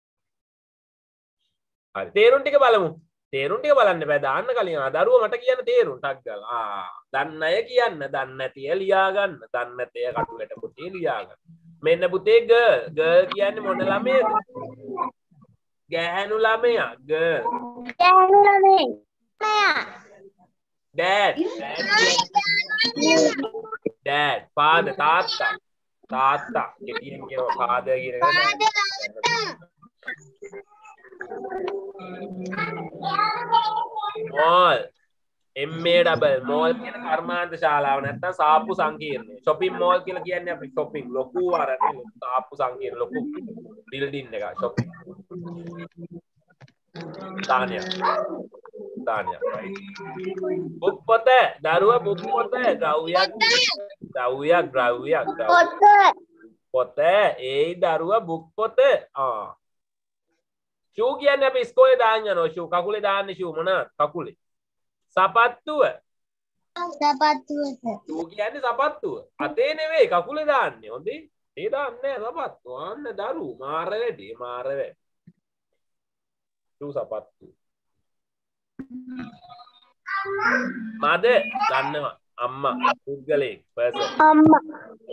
හරි තේරුම් ටික බලන්න බෑ දාන්න කලින් දරුවා මට කියන්න තේරුම් ටක් ගාලා දන්න අය කියන්න දන්නේ නැති අය ලියා ගන්න දන්නේ නැති අය කටුවට පුතේ ලියා ගන්න මෙන්න පුතේ girl කියන්නේ මොන ළමයද ගැහැණු ළමයා girl dad father තාත්තා කෙටියෙන් කියනවා father කියන එක mall mall කියන කර්මාන්ත ශාලාව නැත්නම් සාප්පු සංකීර්ණය shopping mall කියලා කියන්නේ අපි shopping ලොකු අර සාප්පු සංකීර්ණ ලොකු building එක shopping ස්ථානයක් right book පොත දරුවා book පොත ද්‍රව්‍යයක් පොත ඒ දරුවා book පොත ෂූ කියන්නේ අපි ඉස්කෝලේ දාන්න යනවා ෂූ කකුලේ දාන්නේ ෂූ මොනවාද කකුලේ සපත්තුව ෂූ කියන්නේ සපත්තුව අතේ නෙවෙයි කකුලේ දාන්නේ හොඳේ ඒ දාන්නේ සපත්තු අන්න දරු මාර වැඩි ෂූ සපත්තු මද දන්නවා අම්මා පුද්ගලයෙක් පර්සන් අම්මා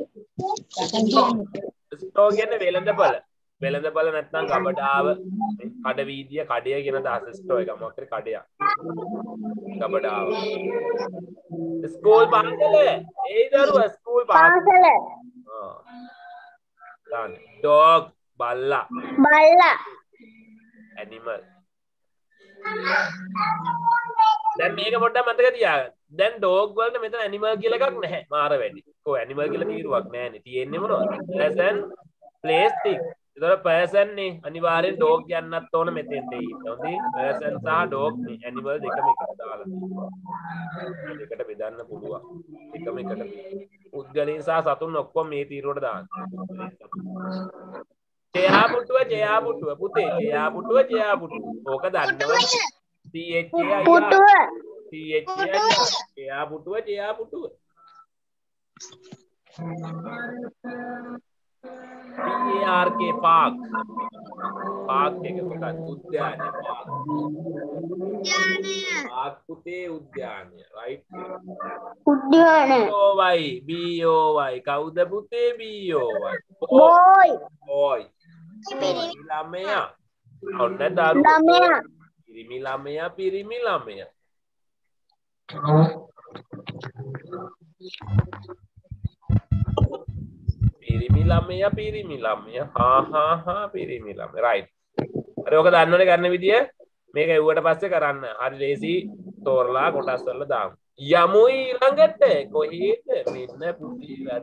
ස්ටෝ කියන්නේ වෙළඳපළ නැත්නම් ගබඩාව කඩ වීදිය කඩය කියන අදහස ස්ටෝ එක මොකක් හරි කඩයක් ගබඩාව ස්කූල් පාසල ඒ දරුවා ස්කූල් පාසල ඩොග් බල්ලා ඇනිමල් දැන් මේක පොඩ්ඩක් මතක තියාගන්න දැන් ඩොග් වලට මෙතන ඇනිමල් කියලා එකක් නැහැ මාර වැඩි කො ඇනිමල් කියලා තීරුවක් නැහැනේ තියෙන්නේ මොනවද ලෙසන් ප්ලේස්ටික් ඒතර පර්සන් නේ අනිවාර්යෙන් ඩොග් යන්නත් ඕන මෙතෙන්ට ඉන්න හොඳේ පර්සන් සහ ඩොග් නේ ඇනිමල් දෙකම එකට දාලා තියෙනවා දෙකට බෙදන්න පුළුවන් එකම එකට පුද්ගලයන් සහ සතුන් ඔක්කොම මේ තීරුවට දාන්න ජයාපුටුව පුතේ ජයාපුටුව ඕක දන්නවද ජයාපුටුව PARK පාක් එක මොකක්ද උද්‍යානය පාක් පුතේ උද්‍යානය right BOY කවුද පුතේ BOY boy ළමයා ඔන්න දරුවා පිරිමි ළමයා පිරිමි ළමයා පිරිමි ළමයා right හරි ඔක දන්නවනේ කරන විදිය මේක එව්වට පස්සේ කරන්න හරි ලේසි තෝරලා කොටස් වල දාමු යමු ඊළඟට කොහේද මෙන්න පුතේ වැඩ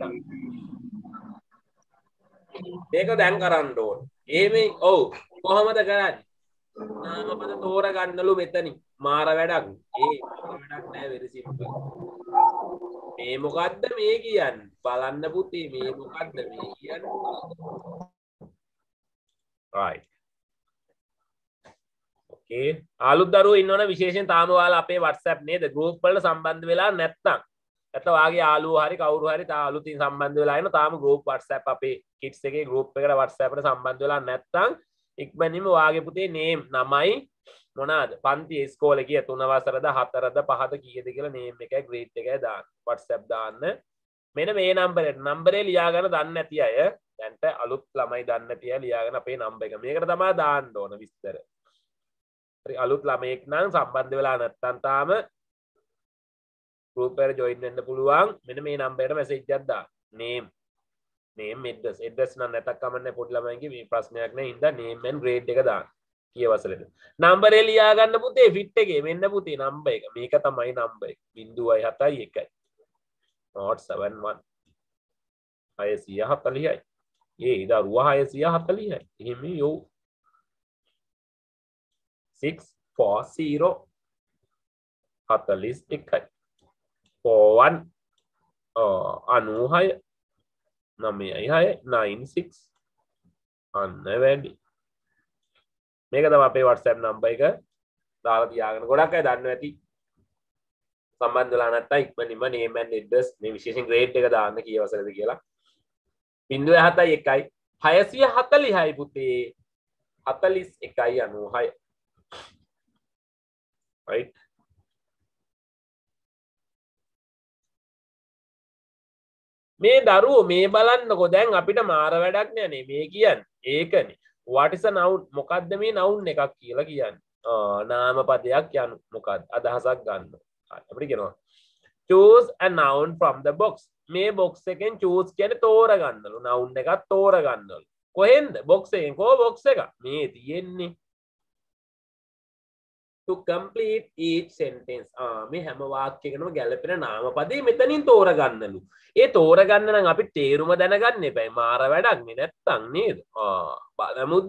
මේක දැන් කරන්න ඕන එහෙම ඔව් කොහමද කරන්නේ නාමපද තෝරගන්නලු මෙතනින් මාර වැඩක් වැඩක් නෑ very simple මේ මොකද්ද මේ කියන්නේ බලන්න පුතේ මේ මොකද්ද මේ කියන්නේ right okay අලුත් දරුවෝ ඉන්නවනේ විශේෂයෙන් තාම ඔයාලා අපේ WhatsApp නේද group වලට සම්බන්ධ වෙලා නැත්නම් නැත්නම් වාගේ යාළුවෝ හරි කවුරු හරි තා අලුතින් සම්බන්ධ වෙලා ඉන්න තාම group WhatsApp අපේ kids එකේ group එකට WhatsApp එකට සම්බන්ධ වෙලා නැත්නම් ඉක්මනින්ම වාගේ පුතේ name නමයි මොනවාද පන්ති ඉස්කෝලේ කිය 3 වසරද 4ද 5ද කීයද කියලා name එකයි grade එකයි දාන්න WhatsApp දාන්න මෙන්න මේ නම්බරේ ලියා ගන්න දන්නේ නැති අය දැන්ට අලුත් ළමයි දන්නේ නැති අය ලියාගෙන අපේ නම්බර එක මේකට තමයි දාන්න ඕන විස්තර හරි අලුත් ළමයෙක් නම් සම්බන්ධ වෙලා නැත්නම් තාම group එකට join වෙන්න පුළුවන් මෙන්න මේ නම්බරේට message එකක් දාන්න name address නම් නැතක් කමන්නේ පොඩි ළමයින්ගේ මේ ප්‍රශ්නයක් නැහැ හින්දා name and grade එක දාන්න කියවසලෙද නම්බරේ ලියා ගන්න පුතේ ෆිට් එකේ මෙන්න පුතේ නම්බර එක මේක තමයි නම්බර එක 0.71 not 71 640යි ඒ දරුවා 640යි එහෙම යෝ 640 41යි 41 96 996 අන්න වැඩි මේක තමයි අපේ WhatsApp නම්බර එක දාලා තියාගෙන ගොඩක් අය දන්නවා ඇති සම්බන්ධ වෙලා නැත්නම් ඉක්මනින්ම name and address මේ විශේෂයෙන් grade එක දාන්න කීවසරද කියලා 0.71යි 640යි පුතේ 41.96 right මේ දරුවෝ මේ බලන්නකෝ දැන් අපිට මාර වැඩක් නෑනේ මේ කියන්නේ ඒකනේ what is a noun මොකද්ද මේ noun එකක් කියලා කියන්නේ නාම පදයක් යනු මොකක්ද අදහසක් ගන්න අපිට කියනවා choose a noun from the box මේ box එකෙන් choose කියන්නේ තෝරගන්නලු noun එකක් තෝරගන්නලු කොහෙන්ද box එකෙන් කො box එක මේ තියෙන්නේ to complete each sentence මේ හැම වාක්‍යයකටම ගැලපෙන නාම පදේ මෙතනින් තෝරගන්නලු ඒ තෝරගන්න නම් අපි තේරුම දැනගන්න එපයි මාර වැඩක් නේ නැත්තම් නේද බලමුද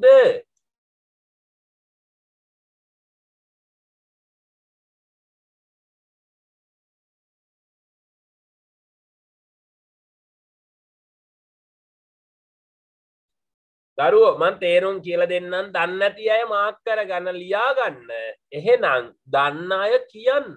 දරුවෝ මම තේරුම් කියලා දෙන්නම් දන්නේ නැති අය මාක් කරගන්න ලියා ගන්න එහෙනම් දන්න අය කියන්න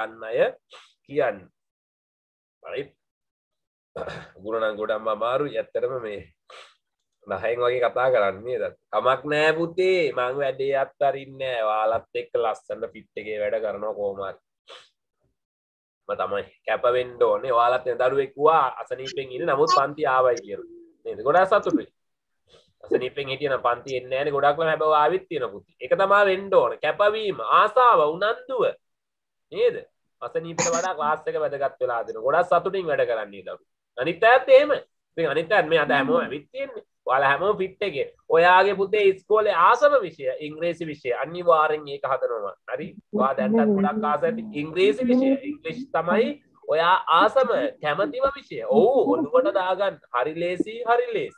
right ගුණනම් ගොඩක් අමාරුයි ඇත්තටම මේ 10න් වගේ කතා කරන්නේ නේද කමක් නෑ පුතේ මං වැඩේ අත්තරින්නේ නෑ ඔයාලත් එක්ක ලස්සන ෆිට් එකේ වැඩ කරනවා කොහොම හරි මම තමයි කැප වෙන්න ඕනේ ඔයාලත් දරුවෙක් වුණා අසනීපෙන් ඉන්නේ නමුත් පන්ති ආවයි කියලා නේද ගොඩක් සතුටුයි අසනීපෙන් හිටියනම් පන්ති එන්නේ නැහැනේ ගොඩක් ළම හැබැයි ආවිත් තියෙන පුතේ ඒක තමයි වෙන්න ඕනේ කැපවීම ආසාව උනන්දුව නේද අසනීපෙට වඩා ක්ලාස් එක වැදගත් වෙලා දෙනවා ගොඩක් සතුටින් වැඩ කරන්නේ දරුවෝ අනිත් අයත් එහෙම ඉතින් අනිත් අයත් මේ අද හැමෝම ඇවිත් තියෙන්නේ ඔයාලා හැමෝම ෆිට් එකේ ඔයාගේ පුතේ ඉස්කෝලේ ආසම විෂය ඉංග්‍රීසි විෂය අනිවාර්යෙන් ඒක හදනවා හරි ඔයා දැන්ටත් ගොඩක් ආස ඇති ඉංග්‍රීසි විෂය ඉංග්‍රීසි තමයි ඔයා ආසම කැමතිම විෂය ඔව් ඔළුවට දාගන්න හරි ලේසි හරිද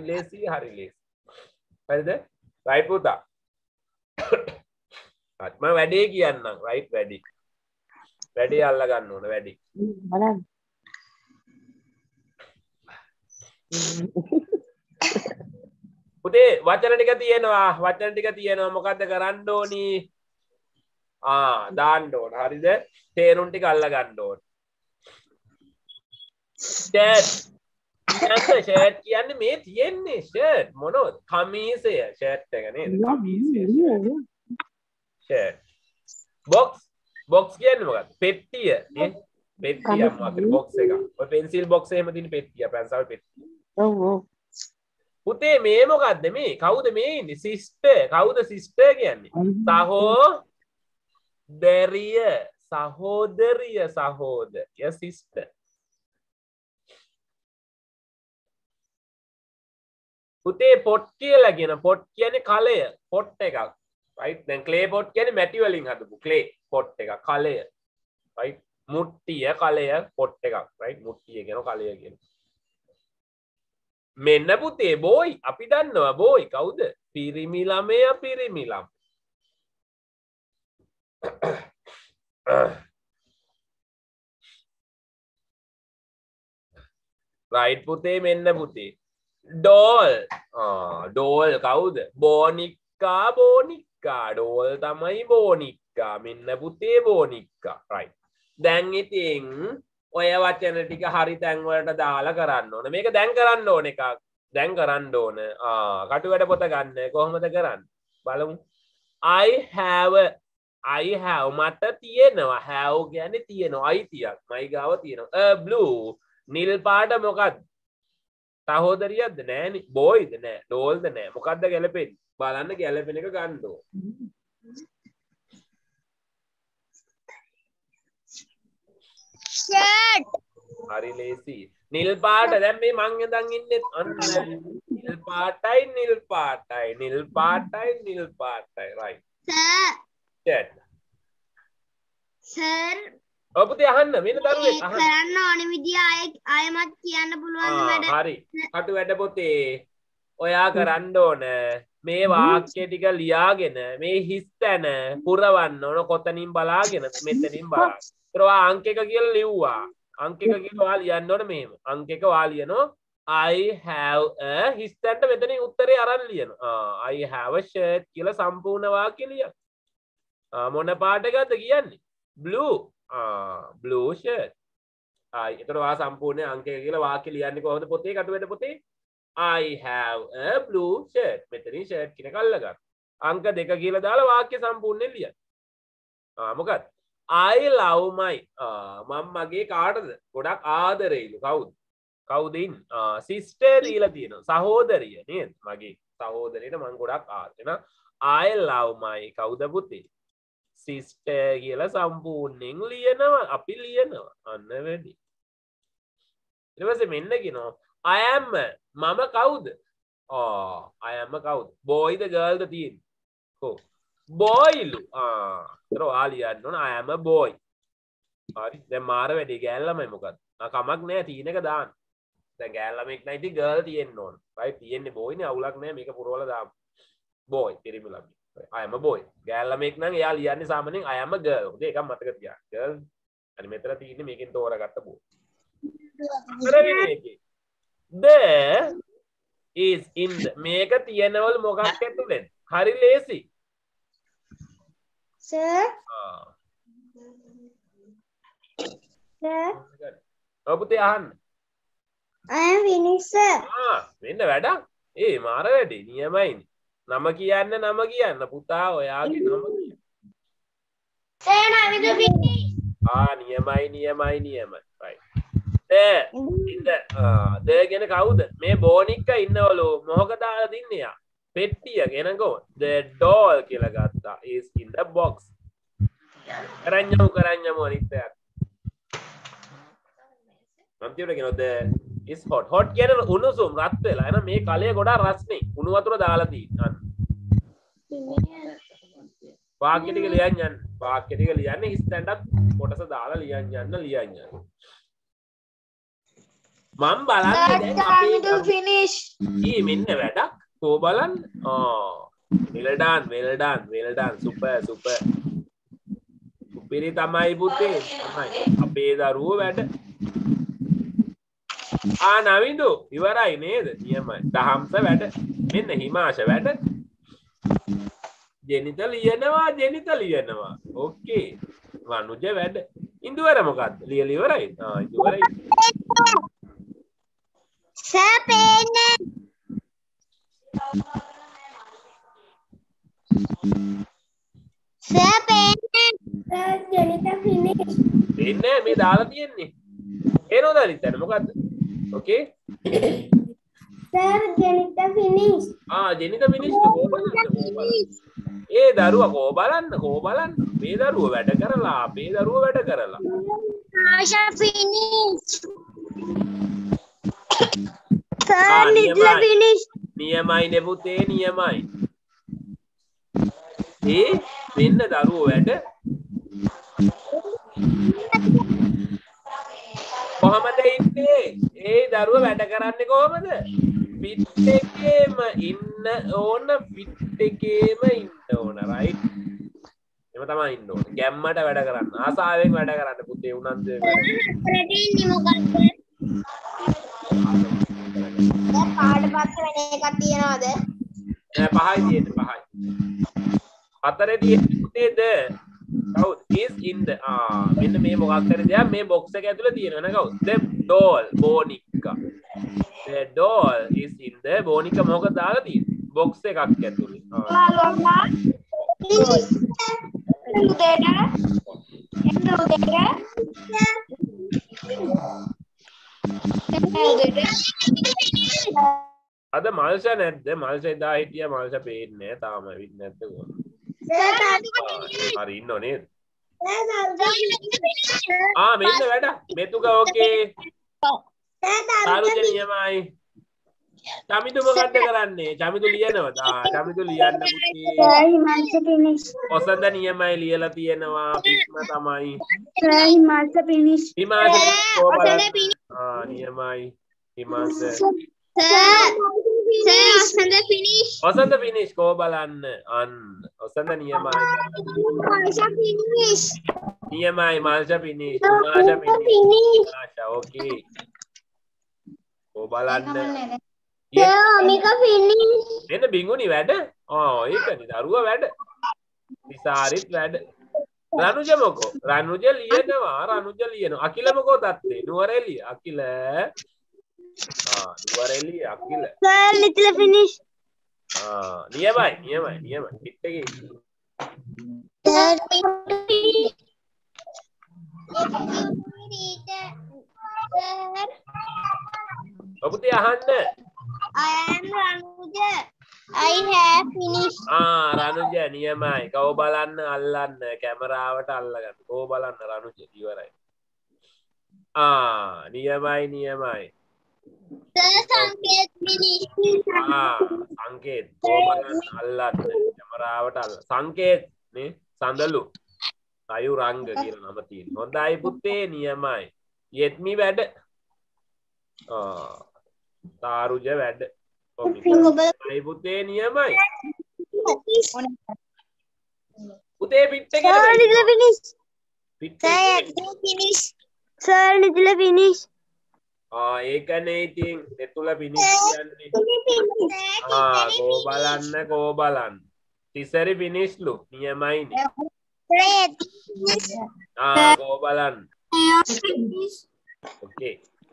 රයිට් පුතා මම වැඩේ කියන්නම් රයිට් වැඩේ අල්ල ගන්න ඕන වැඩේ බලන්න පුතේ වචන ටික තියෙනවා මොකද්ද කරන්න ඕනි දාන්න ඕන හරිද තේරුම් ටික අල්ල ගන්න ඕන ෂර්ට් කියන්නේ මේ තියෙන්නේ ෂර්ට් මොනවද කමීසය ෂර්ට් එක නේද කමීසය ෂර්ට් බොක්ස් කියන්නේ මොකක්ද පෙට්ටිය නේ පෙට්ටිය මොකක්ද බොක්ස් එක ඔය පෙන්සිල් බොක්ස් එහෙම තියෙන පෙට්ටිය පැන්සල් පෙට්ටිය ඔව් පුතේ මේ මොකද්ද මේ කවුද මේ ඉන්නේ සිස්ටර් කවුද සිස්ටර් කියන්නේ සහෝදරිය සිස්ටර් පුතේ පොට් කියලා කියන පොට් කියන්නේ කලය පොට් එකක් right දැන් ක්ලේ පොට් කියන්නේ මැටි වලින් හදපු ක්ලේ පොට් එකක් කලය right මුට්ටිය කලය පොට් එකක් right මුට්ටිය කියන කලය කියන මෙන්න පුතේ බෝයි අපි දන්නවා බෝයි කවුද පිරිමි ළමයා right පුතේ මෙන්න පුතේ ඩෝල් කවුද බෝනික්කා ඩෝල් තමයි බෝනික්කා මෙන්න පුතේ බෝනික්කා right දැන් ඉතින් ඔය වචන ටික හරි තැන් වලට දාලා කරන්න ඕන මේක දැන් කරන්න ඕන එකක් දැන් කරන්න ඕන කටුවැඩ පොත ගන්න කොහොමද කරන්නේ බලමු I have මට තියෙනවා have කියන්නේ තියෙනවා අයිතියක් මයි ගාව තියෙනවා blue නිල් පාට මොකක්ද සහෝදරියක්ද නෑනේ බෝයිද නෑ ඩෝල්ද නෑ මොකක්ද ගැලපෙන්නේ බලන්න ගැලපෙන එක ගන්න ඕන shirt හරි ලේසි නිල් පාට දැන් මේ මං ඉඳන් ඉන්නේ අන්න නිල් පාටයි right sir ඔබට අහන්න මෙන්න දරුවෙක් අහන්න කරන්න ඕන විදිය ආයෙමත් කියන්න පුළුවන් වැඩ හරි කටු වැඩ පොතේ ඔයා කරන්න ඕන මේ වාක්‍ය ටික ලියාගෙන මේ හිස් තැන පුරවන්න ඕන කොතනින් බලාගෙන මෙතනින් බලාගෙන ඒතර ඔයා අංක එක කියලා ලිව්වා අංක එක කියලා ඔයා ලියන්න ඕන මෙහෙම අංක එක ඔයා ලියනවා I have a හිස් තැනට මෙතනින් උත්තරේ අරන් ලියනවා I have a shirt කියලා සම්පූර්ණ වාක්‍ය ලියන්න මොන පාට එකද කියන්නේ blue shirt ඒතර ඔයා සම්පූර්ණ අංක එක කියලා වාක්‍ය ලියන්නේ කොහොමද පොතේ කටුවැඩ පොතේ I have a blue shirt මෙතනින් shirt කියන එක අල්ලගන්න අංක 2 කියලා දාලා වාක්‍ය සම්පූර්ණයෙන් ලියන්න මොකක්ද I love my මම මගේ කාටද ගොඩක් ආදරෙයිලු කවුද sister දීලා තියෙනවා සහෝදරිය නේද මගේ සහෝදරියට මම ගොඩක් ආදරෙන I love my කවුද පුතේ sister කියලා සම්පූර්ණයෙන් ලියනවා අපි ලියනවා අන්න වැඩි ඊට පස්සේ මෙන්න කියනවා I am මම කවුද I am කවුද boy ද girl ද තියෙන්නේ කො බෝයිලු ඒතර ඔයා ලියන්න ඕන I am a boy හරි දැන් මාර වැඩි ගෑල් ළමයි මොකද්ද කමක් නෑ තීන එක දාන්න දැන් ගෑල් ළමෙක් නැයි ඉතින් girl තියෙන්න ඕන right තියෙන්නේ boy නේ අවුලක් නෑ මේක පුරවලා දාමු boy පිරිමි ළමයි I am a boy ගෑල් ළමෙක් නම් එයා ලියන්නේ සාමාන්‍යයෙන් I am a girl හොඳ එකක් මතක තියාගන්න girl හරි මෙතන තියෙන්නේ මේකෙන් තෝරාගත්ත boy හතරවෙනි එකේ the is in the මේක තියනවල මොකක් ඇතුලෙන් හරි ලේසි Sir. Sir. ඔබට අහන්න I am finished, sir. මෙන්න වැඩක් මාර වැඩේ නියමයිනේ නම කියන්න පුතා ඔයාගේ නම කියන්න Sir, I will finish. නියමයි right there ගැන කවුද මේ බෝනික්ක ඉන්නවලු මොහොක දාලා දින්නේ යා පෙට්ටිය ගෙනකෝ the doll කියලා ගත්තා is in the box කරන්නමු අනිත්යක් මන්තියට කියනවා the is hot කියන උණුසුම් රත් වෙලා එහෙනම් මේ කලයේ ගොඩාක් රස්නේ උණු වතුර දාලා තියෙනවා වාක්‍ය ටික ලියන්න stand up කොටස දාලා ලියන්න මම බලන්නේ දැන් අපි finish. මෙන්න වැඩක් කෝ බලන්න well done super සුපිරි තමයි පුතේ තමයි අපේ දරුවෝ වැඩ නවිදු ඉවරයි නේද නියමයි දහම්ස වැඩ මෙන්න හිමාශ වැඩ ජෙනිත ලියනවා ඕකේ වනුජ වැඩ ඉන්දුවර මොකක්ද ලියලා ඉවරයි ඉවරයි Sir, pen. Sir, pen. Sir, Janita finish. එන්නේ මේ දාලා තියෙන්නේ එනෝද අනිත්තර මොකද්ද okay Sir, Janita finish. Janita finish දරුවා කෝ බලන්න මේ දරුවා වැඩ කරලා Asha finish. Sir, Nidla finish. නියමයි නේ පුතේ නියමයි මෙන්න දරුවෝ වැඩ කොහමද ඉන්නේ දරුවා වැඩ කරන්නේ කොහමද පිට් එකේම ඉන්න ඕන right එම තමයි ඉන්න ඕන ගැම්මට වැඩ කරන්න ආසාවෙන් වැඩ කරන්න පුතේ උනන්දුවෙන් වැඩ පාඩපත්‍ර වෙන එකක් තියනවද? පහයි තියෙන්නේ හතරේ තියෙන්නේ පුතේද කවුද is in the මෙන්න මේ මොකක් හරි දෙයක් මේ box එක ඇතුලේ තියෙනවා නේ කවුද the doll බෝනික්කා the doll is in the බෝනික්කා මොකද දාලා තියෙන්නේ box එකක් ඇතුලේ අද මල්ෂා නැද්ද මල්ෂා එදා හිටියා මල්ෂා පේන්නේ නැහැ තාම ඇවිත් නැද්ද කොහොමද හරි ඉන්නෝ නේද මෙන්න වැඩ මෙතුක ඕකේ සාරුජ නියමයි චමිතු මොකක්ද කරන්නේ චමිතු ලියනවද චමිතු ලියන්න පුතේ ඔසඳ නියමයි ලියලා තියෙනවා පිස්ම තමයි හිමාස නියමයි හිමාස ඔසඳ ෆිනිෂ් කෝ බලන්න ඔසඳ නියමයි මාල්ෂා ෆිනිෂ් මාෂා ඕකේ කෝ බලන්න එන්න බිඟුනි වැඩ ඒකනි දරුවා වැඩ විසාරිත් වැඩ රනුජ මොකෝ රනුජ ලියනවා අකිල මොකෝ තත්ත්වේ Nuwara Eliya Akila Nuwara Eliya Akila Sir, Nidla finish. නියමයි පිට එකේ ඔබට අහන්න I am Ranuja. I have finished. රනුජ නියමයි කව බලන්න අල්ලන්න කැමරාවට අල්ලගන්න කෝ බලන්න රනුජ ඉවරයි නියමයි Sir, Sanket finished. සංකේත් කෝ බලන්න අල්ලන්න කැමරාවට අල්ල සංකේත් නේ සඳලු අයු රංග කියන නම තියෙන හොඳයි පුතේ නියමයි යෙත්මි වැඩ තාරුජ වැඩ ඔකේ පුතේ නියමයි පුතේ පිට එකේ Sir, Nidla finish. පිට Sir, Nidla finish. ඒකනේ ඉතින් එතුල පිනිස් කියන්නේ කෝ බලන්න තිසරි පිනිස්ලු නියමයිනේ කෝ බලන්න ඕකේ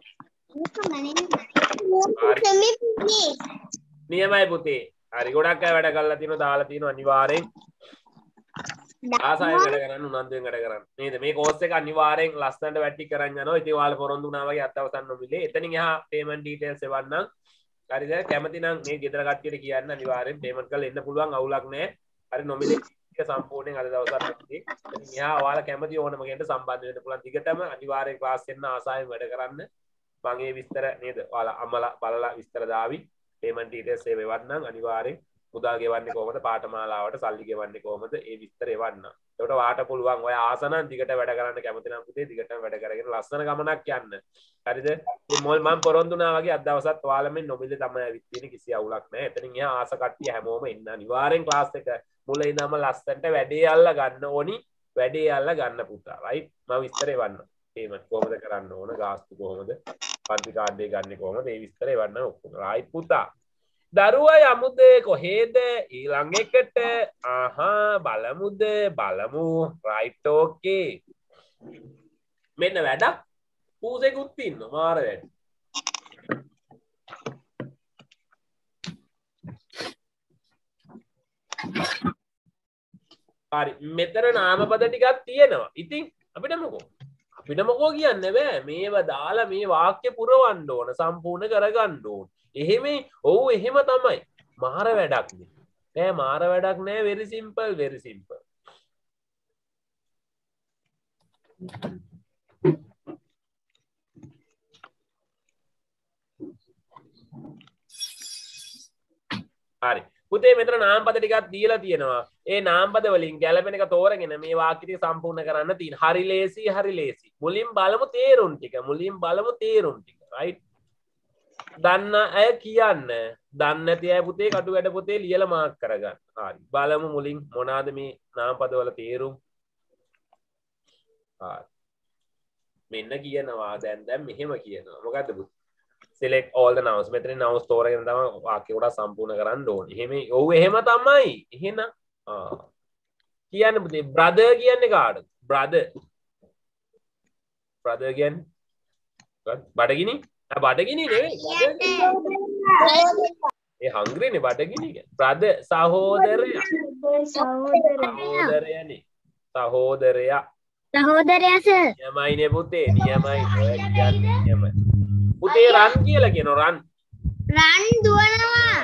නියමයි පුතේ හරි ගොඩක් අය වැඩ කරලා තියෙනවා දාලා තියෙනවා අනිවාර්යෙන් ආසාවෙන් වැඩ කරන්න උනන්දුවෙන් වැඩ කරන්න නේද මේ කෝස් එක අනිවාර්යෙන් ලස්සනට වැටි කරන් යනවා ඉතින් ඔයාලා පොරොන්දු වුණා වගේ අත්අවසන් නොමිලේ එතනින් එහා පේමන්ට් ඩීටේල්ස් එවන්නම් හරිද කැමති නම් මේ ගෙදර කට්ටියට කියන්න අනිවාර්යෙන් පේමන්ට් කරලා එන්න පුළුවන් අවුලක් නැහැ හරි නොමිලේ එක සම්පූර්ණයෙන් අද දවසට ඉතින් එහා ඔයාලා කැමති ඕනම කෙනෙක්ට සම්බන්ධ වෙන්න පුළුවන් දිගටම අනිවාර්යෙන් ක්ලාස් එන්න ආසාවෙන් වැඩ කරන්න මම මේ විස්තර නේද ඔයාලා අම්මලා බලලා විස්තර දාවි පේමන්ට් ඩීටේල්ස් ඒව එවන්නම් අනිවාර්යෙන් මුදල් ගෙවන්නේ කොහොමද පාඨමාලාවට සල්ලි ගෙවන්නේ කොහොමද ඒ විස්තර එවන්න. ඒකට වාට පුළුවන් ඔය ආසනන් දිගට වැඩ කරන්න කැමති නම් පුතේ දිගටම වැඩ කරගෙන ලස්සන ගමනක් යන්න. හරිද? ඉතින් මම පොරොන්දුනා වගේ අද දවසත් ඔයාලම නොමිලේ තමයි ඇවිත් තියෙන්නේ කිසි අවුලක් නැහැ. එතනින් එහා ආස කට්ටිය හැමෝම එන්න අනිවාර්යෙන් ක්ලාස් එක මුලින් ඉඳන්ම ලස්සනට වැඩේ අල්ල ගන්න ඕනි. වැඩේ අල්ල ගන්න පුතා. රයිට්? මම විස්තර එවන්න. පේමන්ට් කොහොමද කරන්න ඕන? ගාස්තු කොහොමද? පන්ති කාඩ් එක ගන්න කොහොමද? මේ විස්තර එවන්න ඔක්කොම. රයිට් පුතා. දරුවා යමුද කොහේද ඊළඟ එකට බලමුද බලමු රයිට් ඕකේ මෙන්න වැඩක් පූසෙකුත් ඉන්නවා මාර වැඩ හරි මෙතන නාමපද ටිකක් තියෙනවා ඉතින් අපිට මොකෝ කියන්න බෑ මේව දාලා මේ වාක්‍ය පුරවන්න ඕන සම්පූර්ණ කරගන්න ඕන එහෙම ඔව් එහෙම තමයි මාර වැඩක් නෑ මාර වැඩක් නෑ very simple හරි පුතේ මෙතන නාමපද ටිකක් දීලා තියෙනවා ඒ නාමපද වලින් ගැලපෙන එක තෝරගෙන මේ වාක්‍ය ටික සම්පූර්ණ කරන්න තියෙන හරි ලේසි මුලින් බලමු තේරුම් ටික right දන්න අය කියන්න දන්නේ නැති අය පුතේ කටු වැඩ පොතේ ලියලා මාක් කරගන්න. හරි. බලමු මුලින් මොනවාද මේ නාමපද වල තේරුම්. හරි. මෙන්න කියනවා දැන් මෙහෙම කියනවා. මොකද්ද පුතේ? select all the nouns. මෙතන nouns තෝරගෙන තමයි වාක්‍ය කොට සම්පූර්ණ කරන්න ඕනේ. එහෙම ඔව් එහෙම තමයි. එහෙනම් කියන්න පුතේ brother කියන්නේ කාටද? brother කියන්නේ බඩගිනි? බඩගිනි නෙවෙයි ඒ හංග්‍රීනේ බඩගිනි කියන්නේ brother සහෝදරයා සර් නියමයිනේ පුතේ නියමයි ඔය කියන්නේ නියමයි පුතේ රන් කියලා කියනවා රන් දුවනවා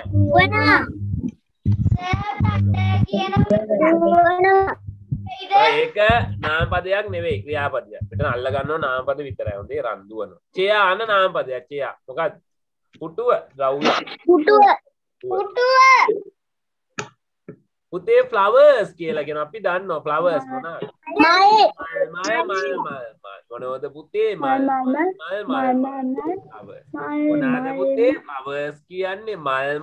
ඒක නාමපදයක් නෙවෙයි ක්‍රියාපදයක්. මෙතන අල්ල ගන්නව නාමපද විතරයි. හොඳේ රන් දුවනවා. චේයා අන්න නාමපදයක්. චේයා මොකක්ද? පුටුව ගවුල. පුටුව. පුතේ flowers කියලා කියනවා. අපි දන්නවා flowers මොනවාද? මල්. මොනවද පුතේ? මල්. මොනවාද පුතේ? flowers කියන්නේ මල්.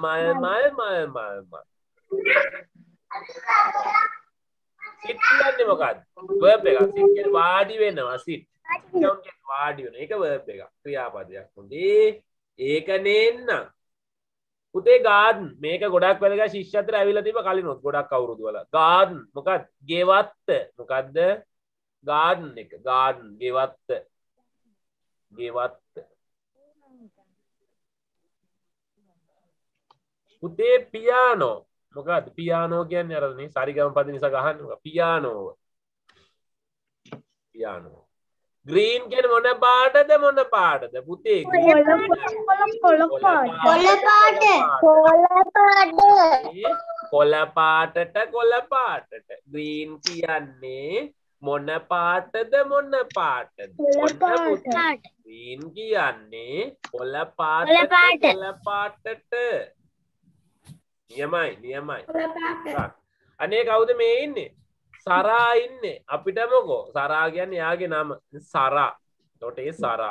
sit කියන්නේ මොකක්ද? verb එකක්. sit කියන්නේ වාඩි වෙනවා. sit. noun කියන්නේ වාඩි වෙනවා. ඒක verb එකක්. ක්‍රියාපදයක්. හොඳේ. ඒක නෙන්න. පුතේ garden. මේක ගොඩක් වැදගත් ශිෂ්‍යත්වයට ඇවිල්ලා තිබ්බ කලිනුත් ගොඩක් අවුරුදු වල. garden මොකක්ද? ගෙවත්ත. මොකද්ද? garden එක. garden ගෙවත්ත. පුතේ piano මොකක්ද පියානෝ කියන්නේ අර නේ සාරිගම පද නිසා ගහන්නේ පියානෝ green කියන්නේ මොන පාටද පුතේ කොළ පාටට green කියන්නේ මොන පාටද green කියන්නේ කොළ පාටට නියමයි අනේ කවුද මේ ඉන්නේ සරා ඉන්නේ අපිට මොකෝ සරා කියන්නේ යාගේ නම සරා එතකොට ඒ සරා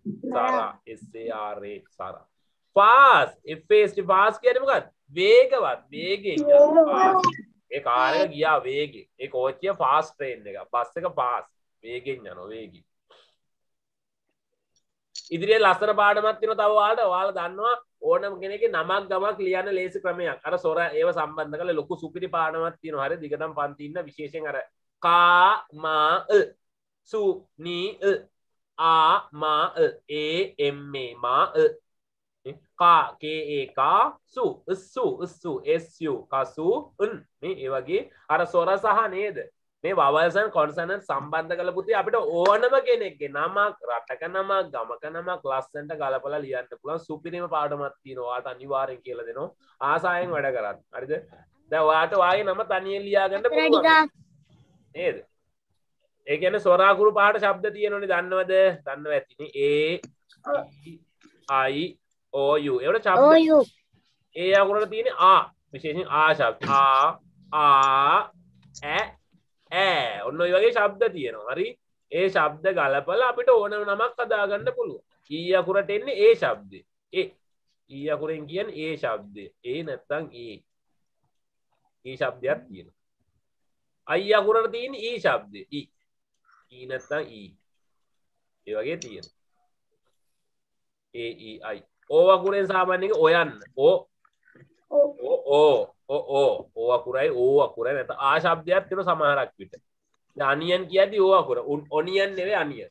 SARA සරා fast fast කියන්නේ මොකක්ද වේගෙන් යනවා ඒ කාර් එක ගියා වේගෙන් ඒ කෝච්චිය fast train එක බස් එක fast වේගෙන් යනවා ඉදිරියේ ලස්සන පාඩමක් තියෙනවා තව ඔයාලා දන්නවා ඕනම කෙනෙක්ගේ නමක් ගමක් ලියන්න ලේසි ක්‍රමයක්. අර සොර ඒව සම්බන්ධ කරලා ලොකු සුපිරි පාඩමක් තියෙනවා. හරි දිගටම පන්ති ඉන්න විශේෂයෙන් අර කා මා සු නී ආ මා ඒ එම් මේ මා කා කේ ඒ කා සු සු කසු මේ ඒ වගේ අර සොර සහ නේද මේ vowels and consonants සම්බන්ධ කරලා පුතේ අපිට ඕනම කෙනෙක්ගේ නමක් රටක නමක් ගමක නමක් ලස්සනට ගලපලා ලියන්න පුළුවන් සුපිරිම පාඩමක් තියෙනවා. ඔයාලට අනිවාර්යෙන් කියලා දෙනවා. ආසාවෙන් වැඩ කරන්න. හරිද? දැන් ඔයාලට වාගේ නම තනියෙන් ලියා ගන්න පුළුවන්. නේද? ඒ කියන්නේ සොරාකුරු පහට ශබ්ද තියෙනවනේ දන්නවද? දන්නව ඇතිනේ. A I O U. ඒවට ශබ්ද. ඒ අකුරට තියෙන්නේ ආ. විශේෂයෙන් ආ ශබ්ද. ඈ ඔන්න ඔය වගේ ශබ්ද තියෙනවා. හරි? ඒ ශබ්ද ගලපලා අපිට ඕනම නමක් හදාගන්න පුළුවන්. ඊ අකුරට එන්නේ ඒ ශබ්දේ. ඊ අකුරෙන් කියන්නේ ඒ ශබ්දේ. ඒ නැත්තම් ඒ. ඊ ශබ්දයක් තියෙනවා. අයි අකුරට තියෙන්නේ ඊ ශබ්දේ. ඊ නැත්තම් ඊ. ඒ වගේ තියෙනවා. ඒ ඊ අයි. ඕ අකුරෙන් සාමාන්‍යයෙන් ඔයන්න. ඕ අකුරයි ඕ අකුරයි නැත්නම් ආ ශබ්දයක් තියෙන සමහරක් විට. දැන් අනියන් කියද්දි ඕ අකුර. ඔනියන් නෙවෙයි අනියන්.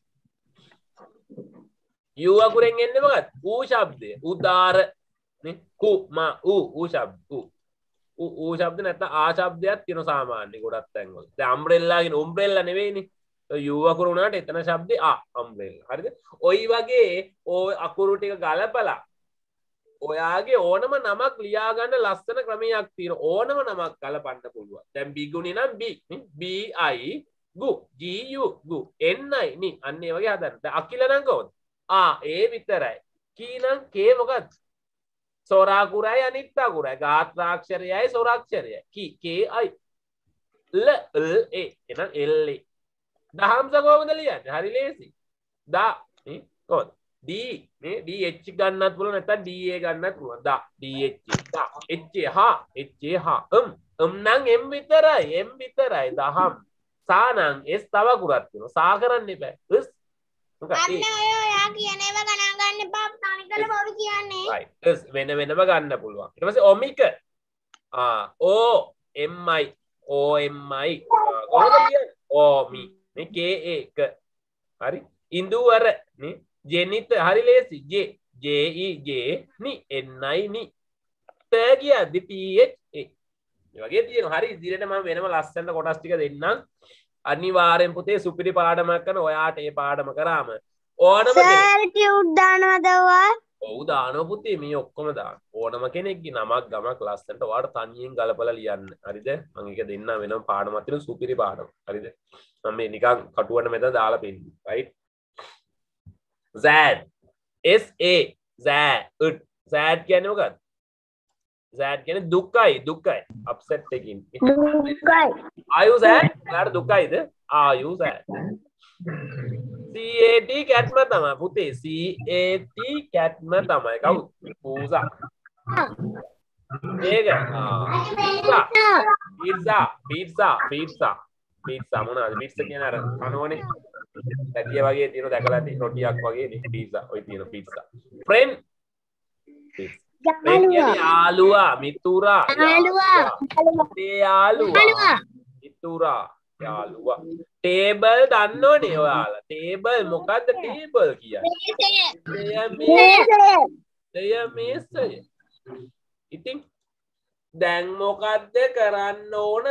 යූ අකුරෙන් එන්නේ මොකක්ද? ඌ ශබ්දය. උදාර නේ කු මා ඌ ශබ්ද ඌ ශබ්ද නැත්නම් ආ ශබ්දයක් තියෙන සාමාන්‍ය ගොඩක් තැන්වල. දැන් අම්බ්‍රෙල්ලා කියන උම්බ්‍රෙල්ලා නෙවෙයිනේ. යූ අකුර උනාට එතන ශබ්දේ ආ අම්බ්‍රෙල්ලා. හරිද? ඔයි වගේ ඔය අකුරු ටික ගලපලා ඔයාගේ ඕනම නමක් ලියා ගන්න ලස්සන ක්‍රමයක් තියෙනවා. ඕනම නමක් ගලපන්න පුළුවන්. දැන් බිගුනේ නම් B I ගු G U ගු N I නි අන්න ඒ වගේ හදන්න. දැන් අකිල නම් කොහොමද? ඒ විතරයි. කී නම් K මොකද්ද? සොරාකුරයි අනිත් අකුරයි. ගාත්‍රාක්ෂරයයි සොරාක්ෂරයයි. කී K I L A එහෙනම් L A. දහම්ස කොහොමද ලියන්නේ? හරි ලේසි. දා නේ කොහොමද? D නේ D H ගන්නත් පුළුවන් නැත්නම් D A ගන්නත් පුළුවන්. දා D H දා H H නම් M විතරයි දහම්. සා නම් S තව අකුරක් තියෙනවා. සා කරන්න එපා. S මොකක්ද? අන්න ඔයා කියන ඒවා ගණන් ගන්න එපා. තනිකර බොරු කියන්නේ. right. S වෙනම ගන්න පුළුවන්. ඊට පස්සේ ඔමික O M I කොහොමද කියන්නේ? ඕමි මේ K A ක. හරි. ඉන්දුවර නේ ජෙනිත හරි ලේසි J E J නි N I නි ත කියද්දි P H A මේ වගේ තියෙනවා. හරි ඉදිරියට මම වෙනම ලස්සන කොටස් ටික දෙන්නම්. අනිවාර්යෙන් පුතේ සුපිරි පාඩමක් කරන ඔයාට මේ පාඩම කරාම ඕනම කෙනෙක් සර් කියුත් දානවද ඔයා? ඔව් දානවා පුතේ මේ ඔක්කොම දාන්න. ඕනම කෙනෙක්ගේ නමක් ගමක් ලස්සනට ඔයාට තනියෙන් ගලපලා ලියන්න. හරිද? මම ඒක දෙන්නම් වෙනම පාඩමක් තියෙන සුපිරි පාඩම. හරිද? මම මේ නිකන් කටුවට මෙතන දාලා පෙන්නනවා. right? Zad S A Zad Zad කියන්නේ මොකක්ද? Zad කියන්නේ දුකයි upset එකකින්. දුකයි. Are you sad? ඔයාට දුකයිද? Are you sad? CAT කැට්ම තමයි පුතේ. CAT කැට්ම තමයි. කවුද? පූසා. ඒක. පීට්සා මොනවාද? පීට්සා කියන අර කනෝනේ. පැටිය වගේ තියෙන දැකලා තියෙන රොටියක් වගේ නේ පීට්සා. ඔය තියෙන පීට්සා. Friend. යාළුවා මිතුරා මිතුරා යාළුවා ටේබල් දන්නෝනේ ඔයාලා ටේබල් මොකද්ද ටේබල් කියන්නේ මේසය ඉතින් දැන් මොකද්ද කරන්න ඕන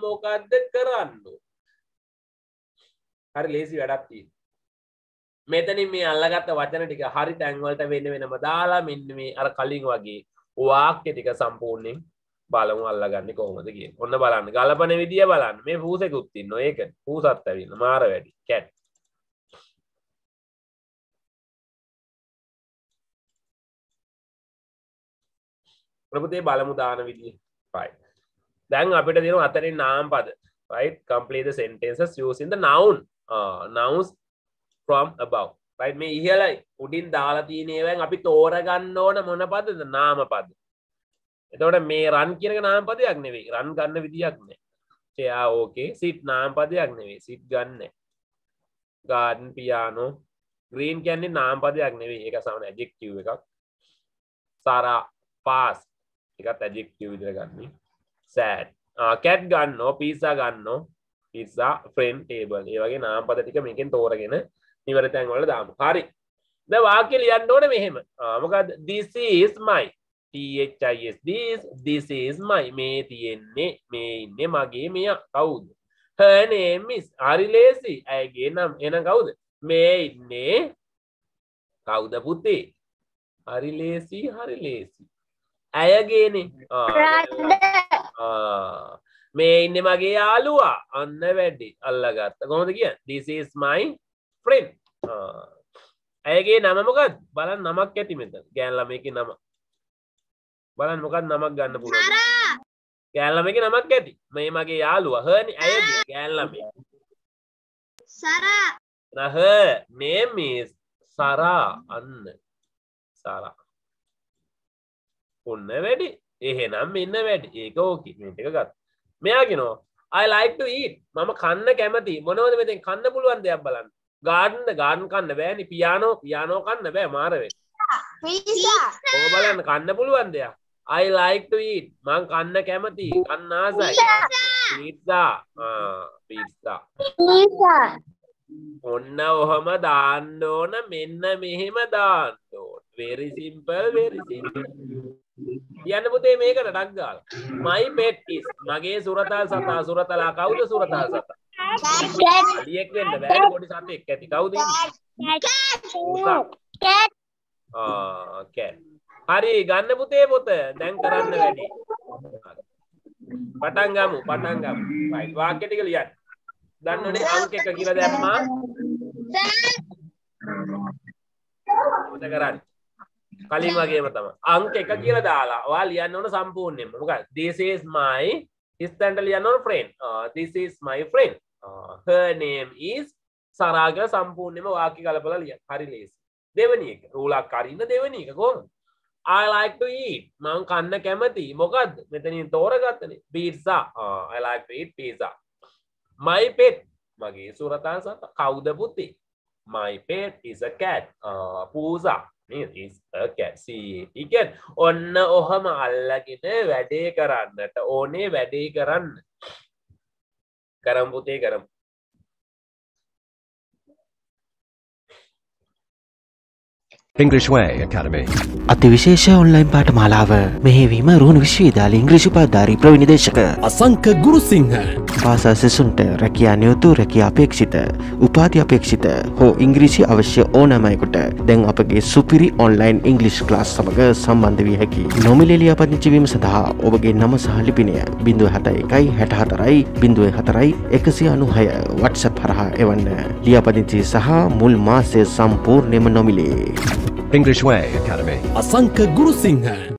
හරි ලේසි වැඩක් තියෙනවා මෙතනින් මේ අල්ලගත්ත වචන ටික හරි තැන් වලට වෙනම දාලා මෙන්න මේ අර කලින් වගේ වාක්‍ය ටික සම්පූර්ණයෙන් බලමු අල්ලගන්නේ කොහොමද කියන්නේ. ඔන්න බලන්න. ගලපන විදිය බලන්න. මේ පූසෙකුත් ඉන්නවා. ඒක පූසත් ඇවිල්ලා මාර වැඩි. කැට්. ප්‍රපුතේ බලමු දාන විදිය. right. දැන් අපිට දෙනවා අතරින් නාම පද. right. Complete the sentences using the noun. Nouns from above. right. මේ ඉහළයි උඩින් දාලා තියෙන ඒවායින් අපි තෝරගන්න ඕන මොන පදද? නාම පද. එතකොට මේ රන් කියන එක නාම පදයක් නෙවෙයි. රන් ගන්න විදියක් නැහැ. chair okay. sit නාම පදයක් නෙවෙයි. sit ගන්න නැහැ. garden piano green කියන්නේ නාම පදයක් නෙවෙයි ඒක සමන adjective එකක් Sarah pass එකත් adjective විදිහට ගන්න sad cat ගන්නෝ pizza ගන්නෝ pizza friend table ඒ වගේ නාම පද ටික මේකෙන් තෝරගෙන නිවැරදි තැන් වල දාමු හරි දැන් වාක්‍ය ලියන්න ඕනේ මෙහෙම මොකද this is my this is my මේ තියෙන්නේ මේ ඉන්නේ මගේ මෙයා කවුද her name is හරි ලේසි ඇයගේ නම එහෙනම් කවුද මේ ඉන්නේ කවුද පුතේ හරි ලේසි ඇයගේනේ මේ ඉන්නේ මගේ යාළුවා අන්න වැඩි අල්ලගත්ත කොහොමද කියන්නේ this is my friend ඇයගේ නම මොකක්ද බලන්න නමක් ඇති මෙතන ගෑන් ළමයිගේ නම බලන්න මොකක්ද නමක් ගන්න පුළුවන් ගෑන් ළමයිගේ නමක් ඇති මේ මගේ යාළුවා හර්නි ඇයගේ ගෑන් ළමයි Sarah. Now her name is Sarah අන්න Sarah ඔන්න වැඩි එහෙනම් මෙන්න වැඩි ඒක ඕකේ මේ ටික ගත්තා මෙයා කියනවා I like to eat මම කන්න කැමති මොනවද මෙතෙන් කන්න පුළුවන් දෙයක් බලන්න garden කන්න බෑනේ පියානෝ කන්න බෑ මාර වෙයි Pizza. ඔබ බලන්න කන්න පුළුවන් දෙයක් I like to eat මං කන්න කැමති කන්න ආසයි pizza pizza ඔන්න ඔහම දාන්න ඕන මෙන්න මෙහෙම දාන්න ඕන very simple කියන්න පුතේ මේකට ටක් ගාලා my pet is මගේ සුරතල් සතා සුරතලා කවුද සුරතල් සතා ලියෙක් වෙන්න බෑ පොඩි සතෙක් ඇති කවුද Cat. cat හරි ගන්න පුතේ පොත දැන් කරන්න වැඩි පටන් ගමු right වාක්‍ය ටික ලියන්න දන්නවනේ අංක එක කියලා දැම්මා මොකද කරන්නේ කලින් වගේම තමයි අංක එක කියලා දාලා ඔයා ලියන්න ඕන සම්පූර්ණයෙන්ම මොකද this is my ඉස්සෙන්ට ලියන්න ඕන friend this is my friend her name is Sarah කියලා සම්පූර්ණයෙන්ම වාක්‍ය කලපලා ලියන්න හරි ලේසි දෙවෙනි එක රූලක් අරින්න දෙවෙනි එක කොහොමද I like to eat මම කන්න කැමති මොකද්ද මෙතනින් තෝරගත්තනේ pizza I like to eat pizza my pet මගේ සුරතල් සතා කවුද පුතේ my pet is a cat pooza is a cat see ඉතින් ඔන්න ඔහම අල්ලගෙන වැඩේ කරන්නට ඕනේ වැඩේ කරන්න කරමු පුතේ කරමු English Way Academy. අතිවිශේෂ ඔන්ලයින් පාඨමාලාව මෙහෙවීම රුහුණු විශ්වවිද්‍යාලයේ ඉංග්‍රීසි උපාධාරී ප්‍රවිනිදේශක අසංක ගුරුසිංහ. භාෂා සිසුන්ට රැකියා නියුතු රැකියා අපේක්ෂිත උපාධි අපේක්ෂිත හෝ ඉංග්‍රීසි අවශ්‍ය ඕනෑම අයෙකුට දැන් අපගේ සුපිරි ඔන්ලයින් ඉංග්‍රීසි ක්ලාස් සමග සම්බන්ධ විය හැකියි. නොමිලේ ලියාපදිංචි වීම සඳහා ඔබගේ නම සහ ලිපිනය 071 64 04 196 WhatsApp හරහා එවන්න. ලියාපදිංචි සහ මුල් මාසයේ සම්පූර්ණයෙන්ම නොමිලේ. English Way Academy. Asanka Guru Singha.